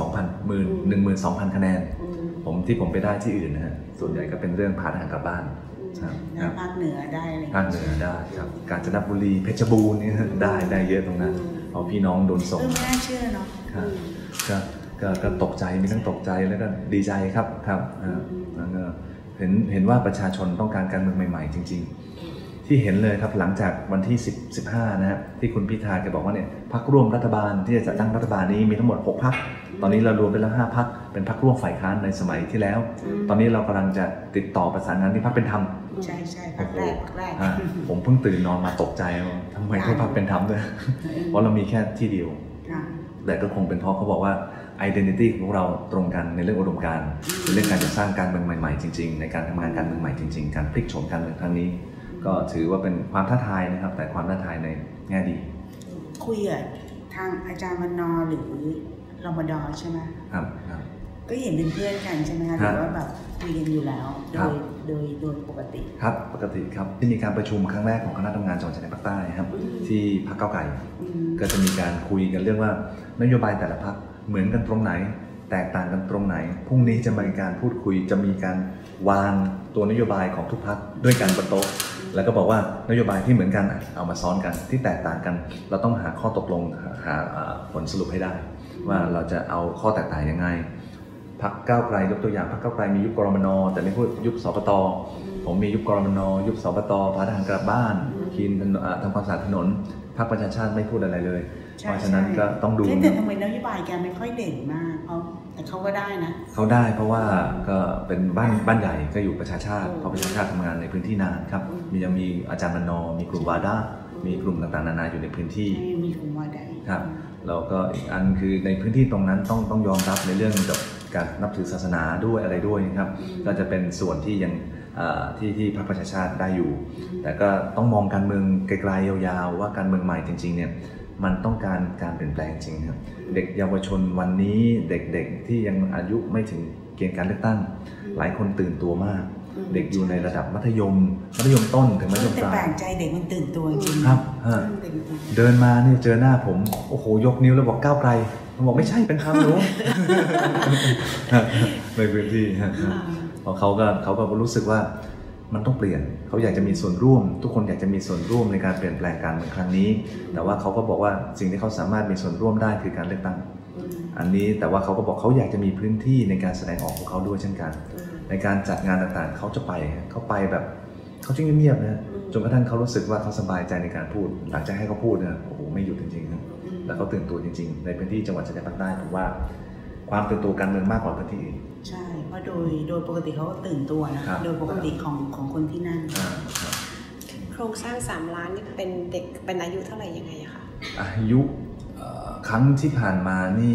12,000 คะแนนที่ผมไปได้ที่อื่นนะฮะส่วนใหญ่ก็เป็นเรื่องพาทหารกลับบ้านภาคเหนือได้เลยภาคเหนือได้ครับกาญจนบุรีเพชรบูรณ์นี่ได้เยอะตรงนั้นเพราะพี่น้องโดนส่งไม่น่าเชื่อเนาะก็ตกใจมีทั้งตกใจแล้วก็ดีใจครับแล้วก็เห็นว่าประชาชนต้องการการเมืองใหม่ๆจริงๆที่เห็นเลยครับหลังจากวันที่15นะฮะที่คุณพิธาแกบอกว่าเนี่ยพรรคร่วมรัฐบาลที่จะจัดตั้งรัฐบาลนี้มีทั้งหมด6พรรคตอนนี้เรารวมไปแล้ว5พรรคเป็นพรรคร่วมฝ่ายค้านในสมัยที่แล้วตอนนี้เรากำลังจะติดต่อประสานงานที่พรรคเป็นธรรมใช่พรรคแรกผมเพิ่งตื่นนอนมาตกใจทำไมพรรคเป็นธรรมด้วยเพราะเรามีแค่ที่เดียวแต่ก็คงเป็นเพราะเขาบอกว่า identity ของเราตรงกันในเรื่องอุดมการณ์ในเรื่องการจะสร้างการเมืองใหม่ๆจริงๆในการทำงานการเมืองใหม่จริงๆการพลิกโฉมการเมืองครั้งนี้ก็ถือว่าเป็นความท้าทายนะครับแต่ความท้าทายในแง่ดีคุยกับทางอาจารย์วรรณหรือรมดใช่ไหมครับก็เห็นเป็นเพื่อนกันใช่ไหมคะหรือว่าแบบคุยกันอยู่แล้วโดยปกติครับปกติครับที่มีการประชุมครั้งแรกของคณะทำงานจังหวัดชายแดนภาคใต้ครับที่พรรคก้าวไกลก็จะมีการคุยกันเรื่องว่านโยบายแต่ละพรรคเหมือนกันตรงไหนแตกต่างกันตรงไหนพรุ่งนี้จะมีการพูดคุยจะมีการวางตัวนโยบายของทุกพรรคด้วยกันบนโต๊ะแล้วก็บอกว่านโยบายที่เหมือนกันเอามาซ้อนกันที่แตกต่างกันเราต้องหาข้อตกลงหาผลสรุปให้ได้ว่าเราจะเอาข้อแตกต่างยังไงพรรคก้าวไกลยกตัวอย่างพรรคก้าวไกลมียุบกรมน.แต่ไม่พูดยุบสปต.ผมมียุบกรมน.ยุบสปต.พาทหารกลับบ้านคีนทำความสะอาดถนนพรรคประชาชาติไม่พูดอะไรเลยเพราะฉะนั้นก็ต้องดูแต่ทำไมนโยบายแกไม่ค่อยเด่นมากแต่เขาก็ได้นะเขาได้เพราะว่าก็เป็นบ้านใหญ่ก็อยู่ประชาชาติเพราะประชาชาติทำงานในพื้นที่นานครับยังมีอาจารย์มน.มีกลุ่มวาดามีกลุ่มต่างๆนานาอยู่ในพื้นที่มีกลุ่มวาดาครับแล้วก็อีกอันคือในพื้นที่ตรงนั้นต้องยอมรับในเรื่องกับการนับถือศาสนาด้วยอะไรด้วยครับก็จะเป็นส่วนที่ยังที่พรรคประชาชาติได้อยู่แต่ก็ต้องมองการเมืองไกลๆยาวๆว่าการเมืองใหม่จริงๆเนี่ยมันต้องการการเปลี่ยนแปลงจริงครับเด็กเยาวชนวันนี้เด็กๆที่ยังอายุไม่ถึงเกณฑ์การเลือกตั้งหลายคนตื่นตัวมากเด็กอยู่ในระดับมัธยมต้นถึงมัธยมปลายแต่แปลกใจเด็กมันตื่นตัวจริงครับเดินมาเนี่ยเจอหน้าผมโอ้โหยกนิ้วแล้วบอกก้าวไกลผมบอกไม่ใช่เป็นคำหนูในพื้นที่เพราะเขาก็รู้สึกว่ามันต้องเปลี่ยนเขาอยากจะมีส่วนร่วมทุกคนอยากจะมีส่วนร่วมในการเปลี่ยนแปลงการเมืองครั้งนี้แต่ว่าเขาก็บอกว่าสิ่งที่เขาสามารถมีส่วนร่วมได้คือการเลือกตั้งอันนี้แต่ว่าเขาก็บอกเขาอยากจะมีพื้นที่ในการแสดงออกของเขาด้วยเช่นกันในการจัดงานต่างๆเขาจะไปเขาไปแบบเขาจึงเงียบๆนะจนกระทั่งเขารู้สึกว่าเขาสบายใจในการพูดหลังจากให้เขาพูดเนี่ยโอ้โหไม่หยุดจริงๆนะแล้วเขาตื่นตัวจริงๆในพื้นที่จังหวัดชายแดนภาคใต้ผมว่าความตื่นตัวการเมืองมากกว่าพื้นที่อื่นใช่เพราะโดยปกติเขาก็ตื่นตัวนะโดยปกติของคนที่นั่นโครงสร้าง3 ล้านนี่เป็นเด็กเป็นอายุเท่าไหร่ยังไงคะอายุครั้งที่ผ่านมานี่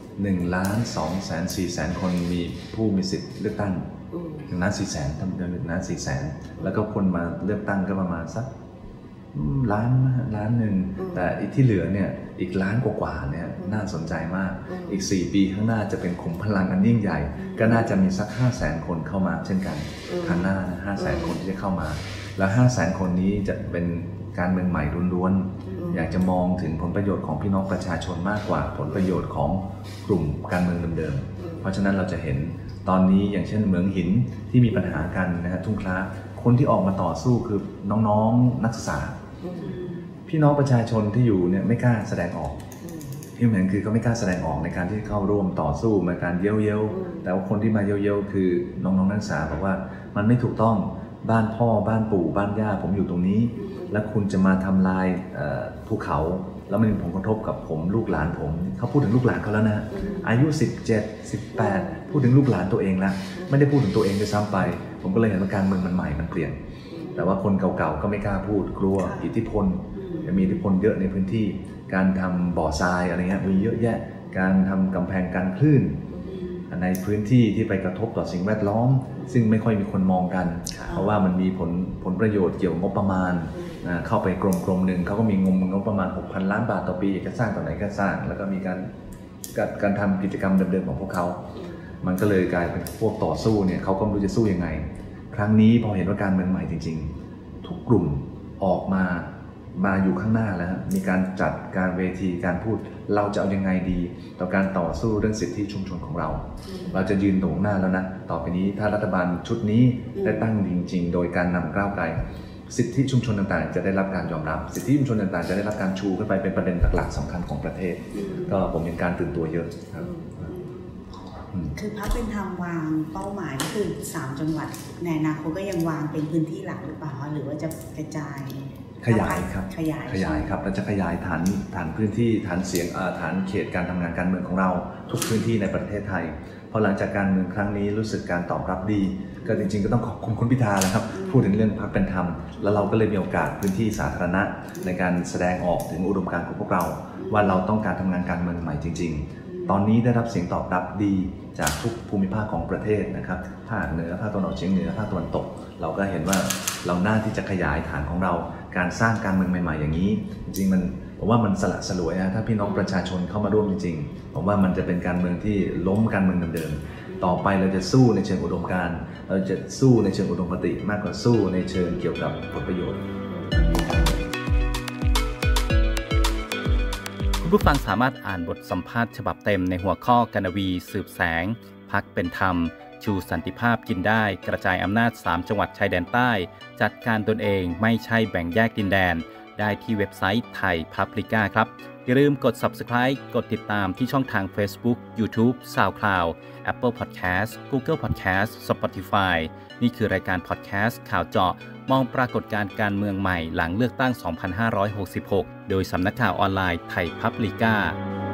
1,240,000 คนมีผู้มีสิทธิ์เลือกตั้ง1,400,000ทำเดือน1,400,000แล้วก็คนมาเลือกตั้งก็ประมาณสักล้านหนึ่งแต่อีกที่เหลือเนี่ยอีกล้านกว่าเนี่ยน่าสนใจมากอีก4 ปีข้างหน้าจะเป็นขุมพลังอันยิ่งใหญ่ก็น่าจะมีสัก 500,000 คนเข้ามาเช่นกันข้างหน้า 500,000 คนที่จะเข้ามาแล้ว 500,000 คนนี้จะเป็นการเมืองใหม่ล้วนๆอยากจะมองถึงผลประโยชน์ของพี่น้องประชาชนมากกว่าผลประโยชน์ของกลุ่มการเมืองเดิมๆเพราะฉะนั้นเราจะเห็นตอนนี้อย่างเช่นเมืองหินที่มีปัญหากันนะฮะทุ่งคล้าคนที่ออกมาต่อสู้คือน้องๆนักศึกษาพี่น้องประชาชนที่อยู่เนี่ยไม่กล้าแสดงออกที่เห็นคือเขาไม่กล้าแสดงออกในการที่เข้าร่วมต่อสู้ในการเย้ยแต่ว่าคนที่มาเย้ยคือน้องๆนักศึกษาบอกว่ามันไม่ถูกต้องบ้านพ่อบ้านปู่บ้านย่าผมอยู่ตรงนี้แล้วคุณจะมาทำลายภูเขาแล้วมันมีผลกระทบกับผมลูกหลานผมเขาพูดถึงลูกหลานเขาแล้วนะอายุ17 18พูดถึงลูกหลานตัวเองแล้วไม่ได้พูดถึงตัวเองด้วยซ้ำไปผมก็เลยเห็นว่าการเมืองมันใหม่มันเปลี่ยนแต่ว่าคนเก่าๆก็ไม่กล้าพูดกลัวอิทธิพลมีอิทธิพลเยอะในพื้นที่การทำบ่อทรายอะไรเงี้ยมีเยอะแยะการทำกำแพงกันคลื่นในพื้นที่ที่ไปกระทบต่อสิ่งแวดล้อมซึ่งไม่ค่อยมีคนมองกันเพราะว่ามันมีผลประโยชน์เกี่ยวกับงบประมาณเข้าไปกรมหนึ่งเขาก็มีงบประมาณ 6,000 ล้านบาทต่อปีจะสร้างต่อไหนก็สร้างแล้วก็มีการทำกิจกรรมเดิมๆของพวกเขามันก็เลยกลายเป็นพวกต่อสู้เนี่ยเขาก็ไม่รู้จะสู้ยังไงครั้งนี้พอเห็นว่าการเมืองใหม่จริงๆทุกกลุ่มออกมาอยู่ข้างหน้าแล้วมีการจัดการเวทีการพูดเราจะเอายังไงดีต่อการต่อสู้เรื่องสิทธิชุมชนของเราจะยืนตรงหน้าแล้วนะต่อไปนี้ถ้ารัฐบาลชุดนี้ได้ตั้งจริงๆโดยการนำก้าวไกลสิทธิชุมชนต่างๆจะได้รับการยอมรับสิทธิชุมชนต่างๆจะได้รับการชูขึ้นไปเป็นประเด็นหลักๆสำคัญของประเทศก็ผมเห็นการตื่นตัวเยอะครับคือพรรคเป็นธรรมวางเป้าหมายก็คือ3 จังหวัดในอนาคตก็ยังวางเป็นพื้นที่หลักหรือเปล่าหรือว่าจะกระจายขยายครับขยายครับเราจะขยายฐานพื้นที่ฐานเสียงฐานเขตการทำงานการเมืองของเราทุกพื้นที่ในประเทศไทยพอหลังจากการเมืองครั้งนี้รู้สึกการตอบรับดีก็จริงๆก็ต้องขอบคุณคุณพิธาแหละครับพูดถึงเรื่องพรรคเป็นธรรมแล้วเราก็เลยมีโอกาสพื้นที่สาธารณะในการแสดงออกถึงอุดมการณ์ของพวกเราว่าเราต้องการทำงานการเมืองใหม่จริงๆตอนนี้ได้รับเสียงตอบรับดีจากทุกภูมิภาคของประเทศนะครับภาคเหนือภาคตะวันออกเฉียงเหนือภาคตะวันตกเราก็เห็นว่าเราน่าที่จะขยายฐานของเราการสร้างการเมืองใหม่ๆอย่างนี้จริงๆผมว่ามันสละสลวยนะถ้าพี่น้องประชาชนเข้ามาร่วมจริงๆผมว่ามันจะเป็นการเมืองที่ล้มการเมืองเดิมๆต่อไปเราจะสู้ในเชิงอุดมการณ์เราจะสู้ในเชิงอุดมคติมากกว่าสู้ในเชิงเกี่ยวกับผลประโยชน์คุณผู้ฟังสามารถอ่านบทสัมภาษณ์ฉบับเต็มในหัวข้อกนวีสืบแสงพรรคเป็นธรรมชูสันติภาพกินได้กระจายอำนาจ3จังหวัดชายแดนใต้จัดการตนเองไม่ใช่แบ่งแยกดินแดนได้ที่เว็บไซต์ไทยพับลิก้าครับอย่าลืมกด Subscribe กดติดตามที่ช่องทาง Facebook YouTube SoundCloud Apple Podcast Google Podcast Spotify นี่คือรายการ Podcast ข่าวเจาะมองปรากฏการณ์การเมืองใหม่หลังเลือกตั้ง 2566 โดยสำนักข่าวออนไลน์ไทยพับลิก้า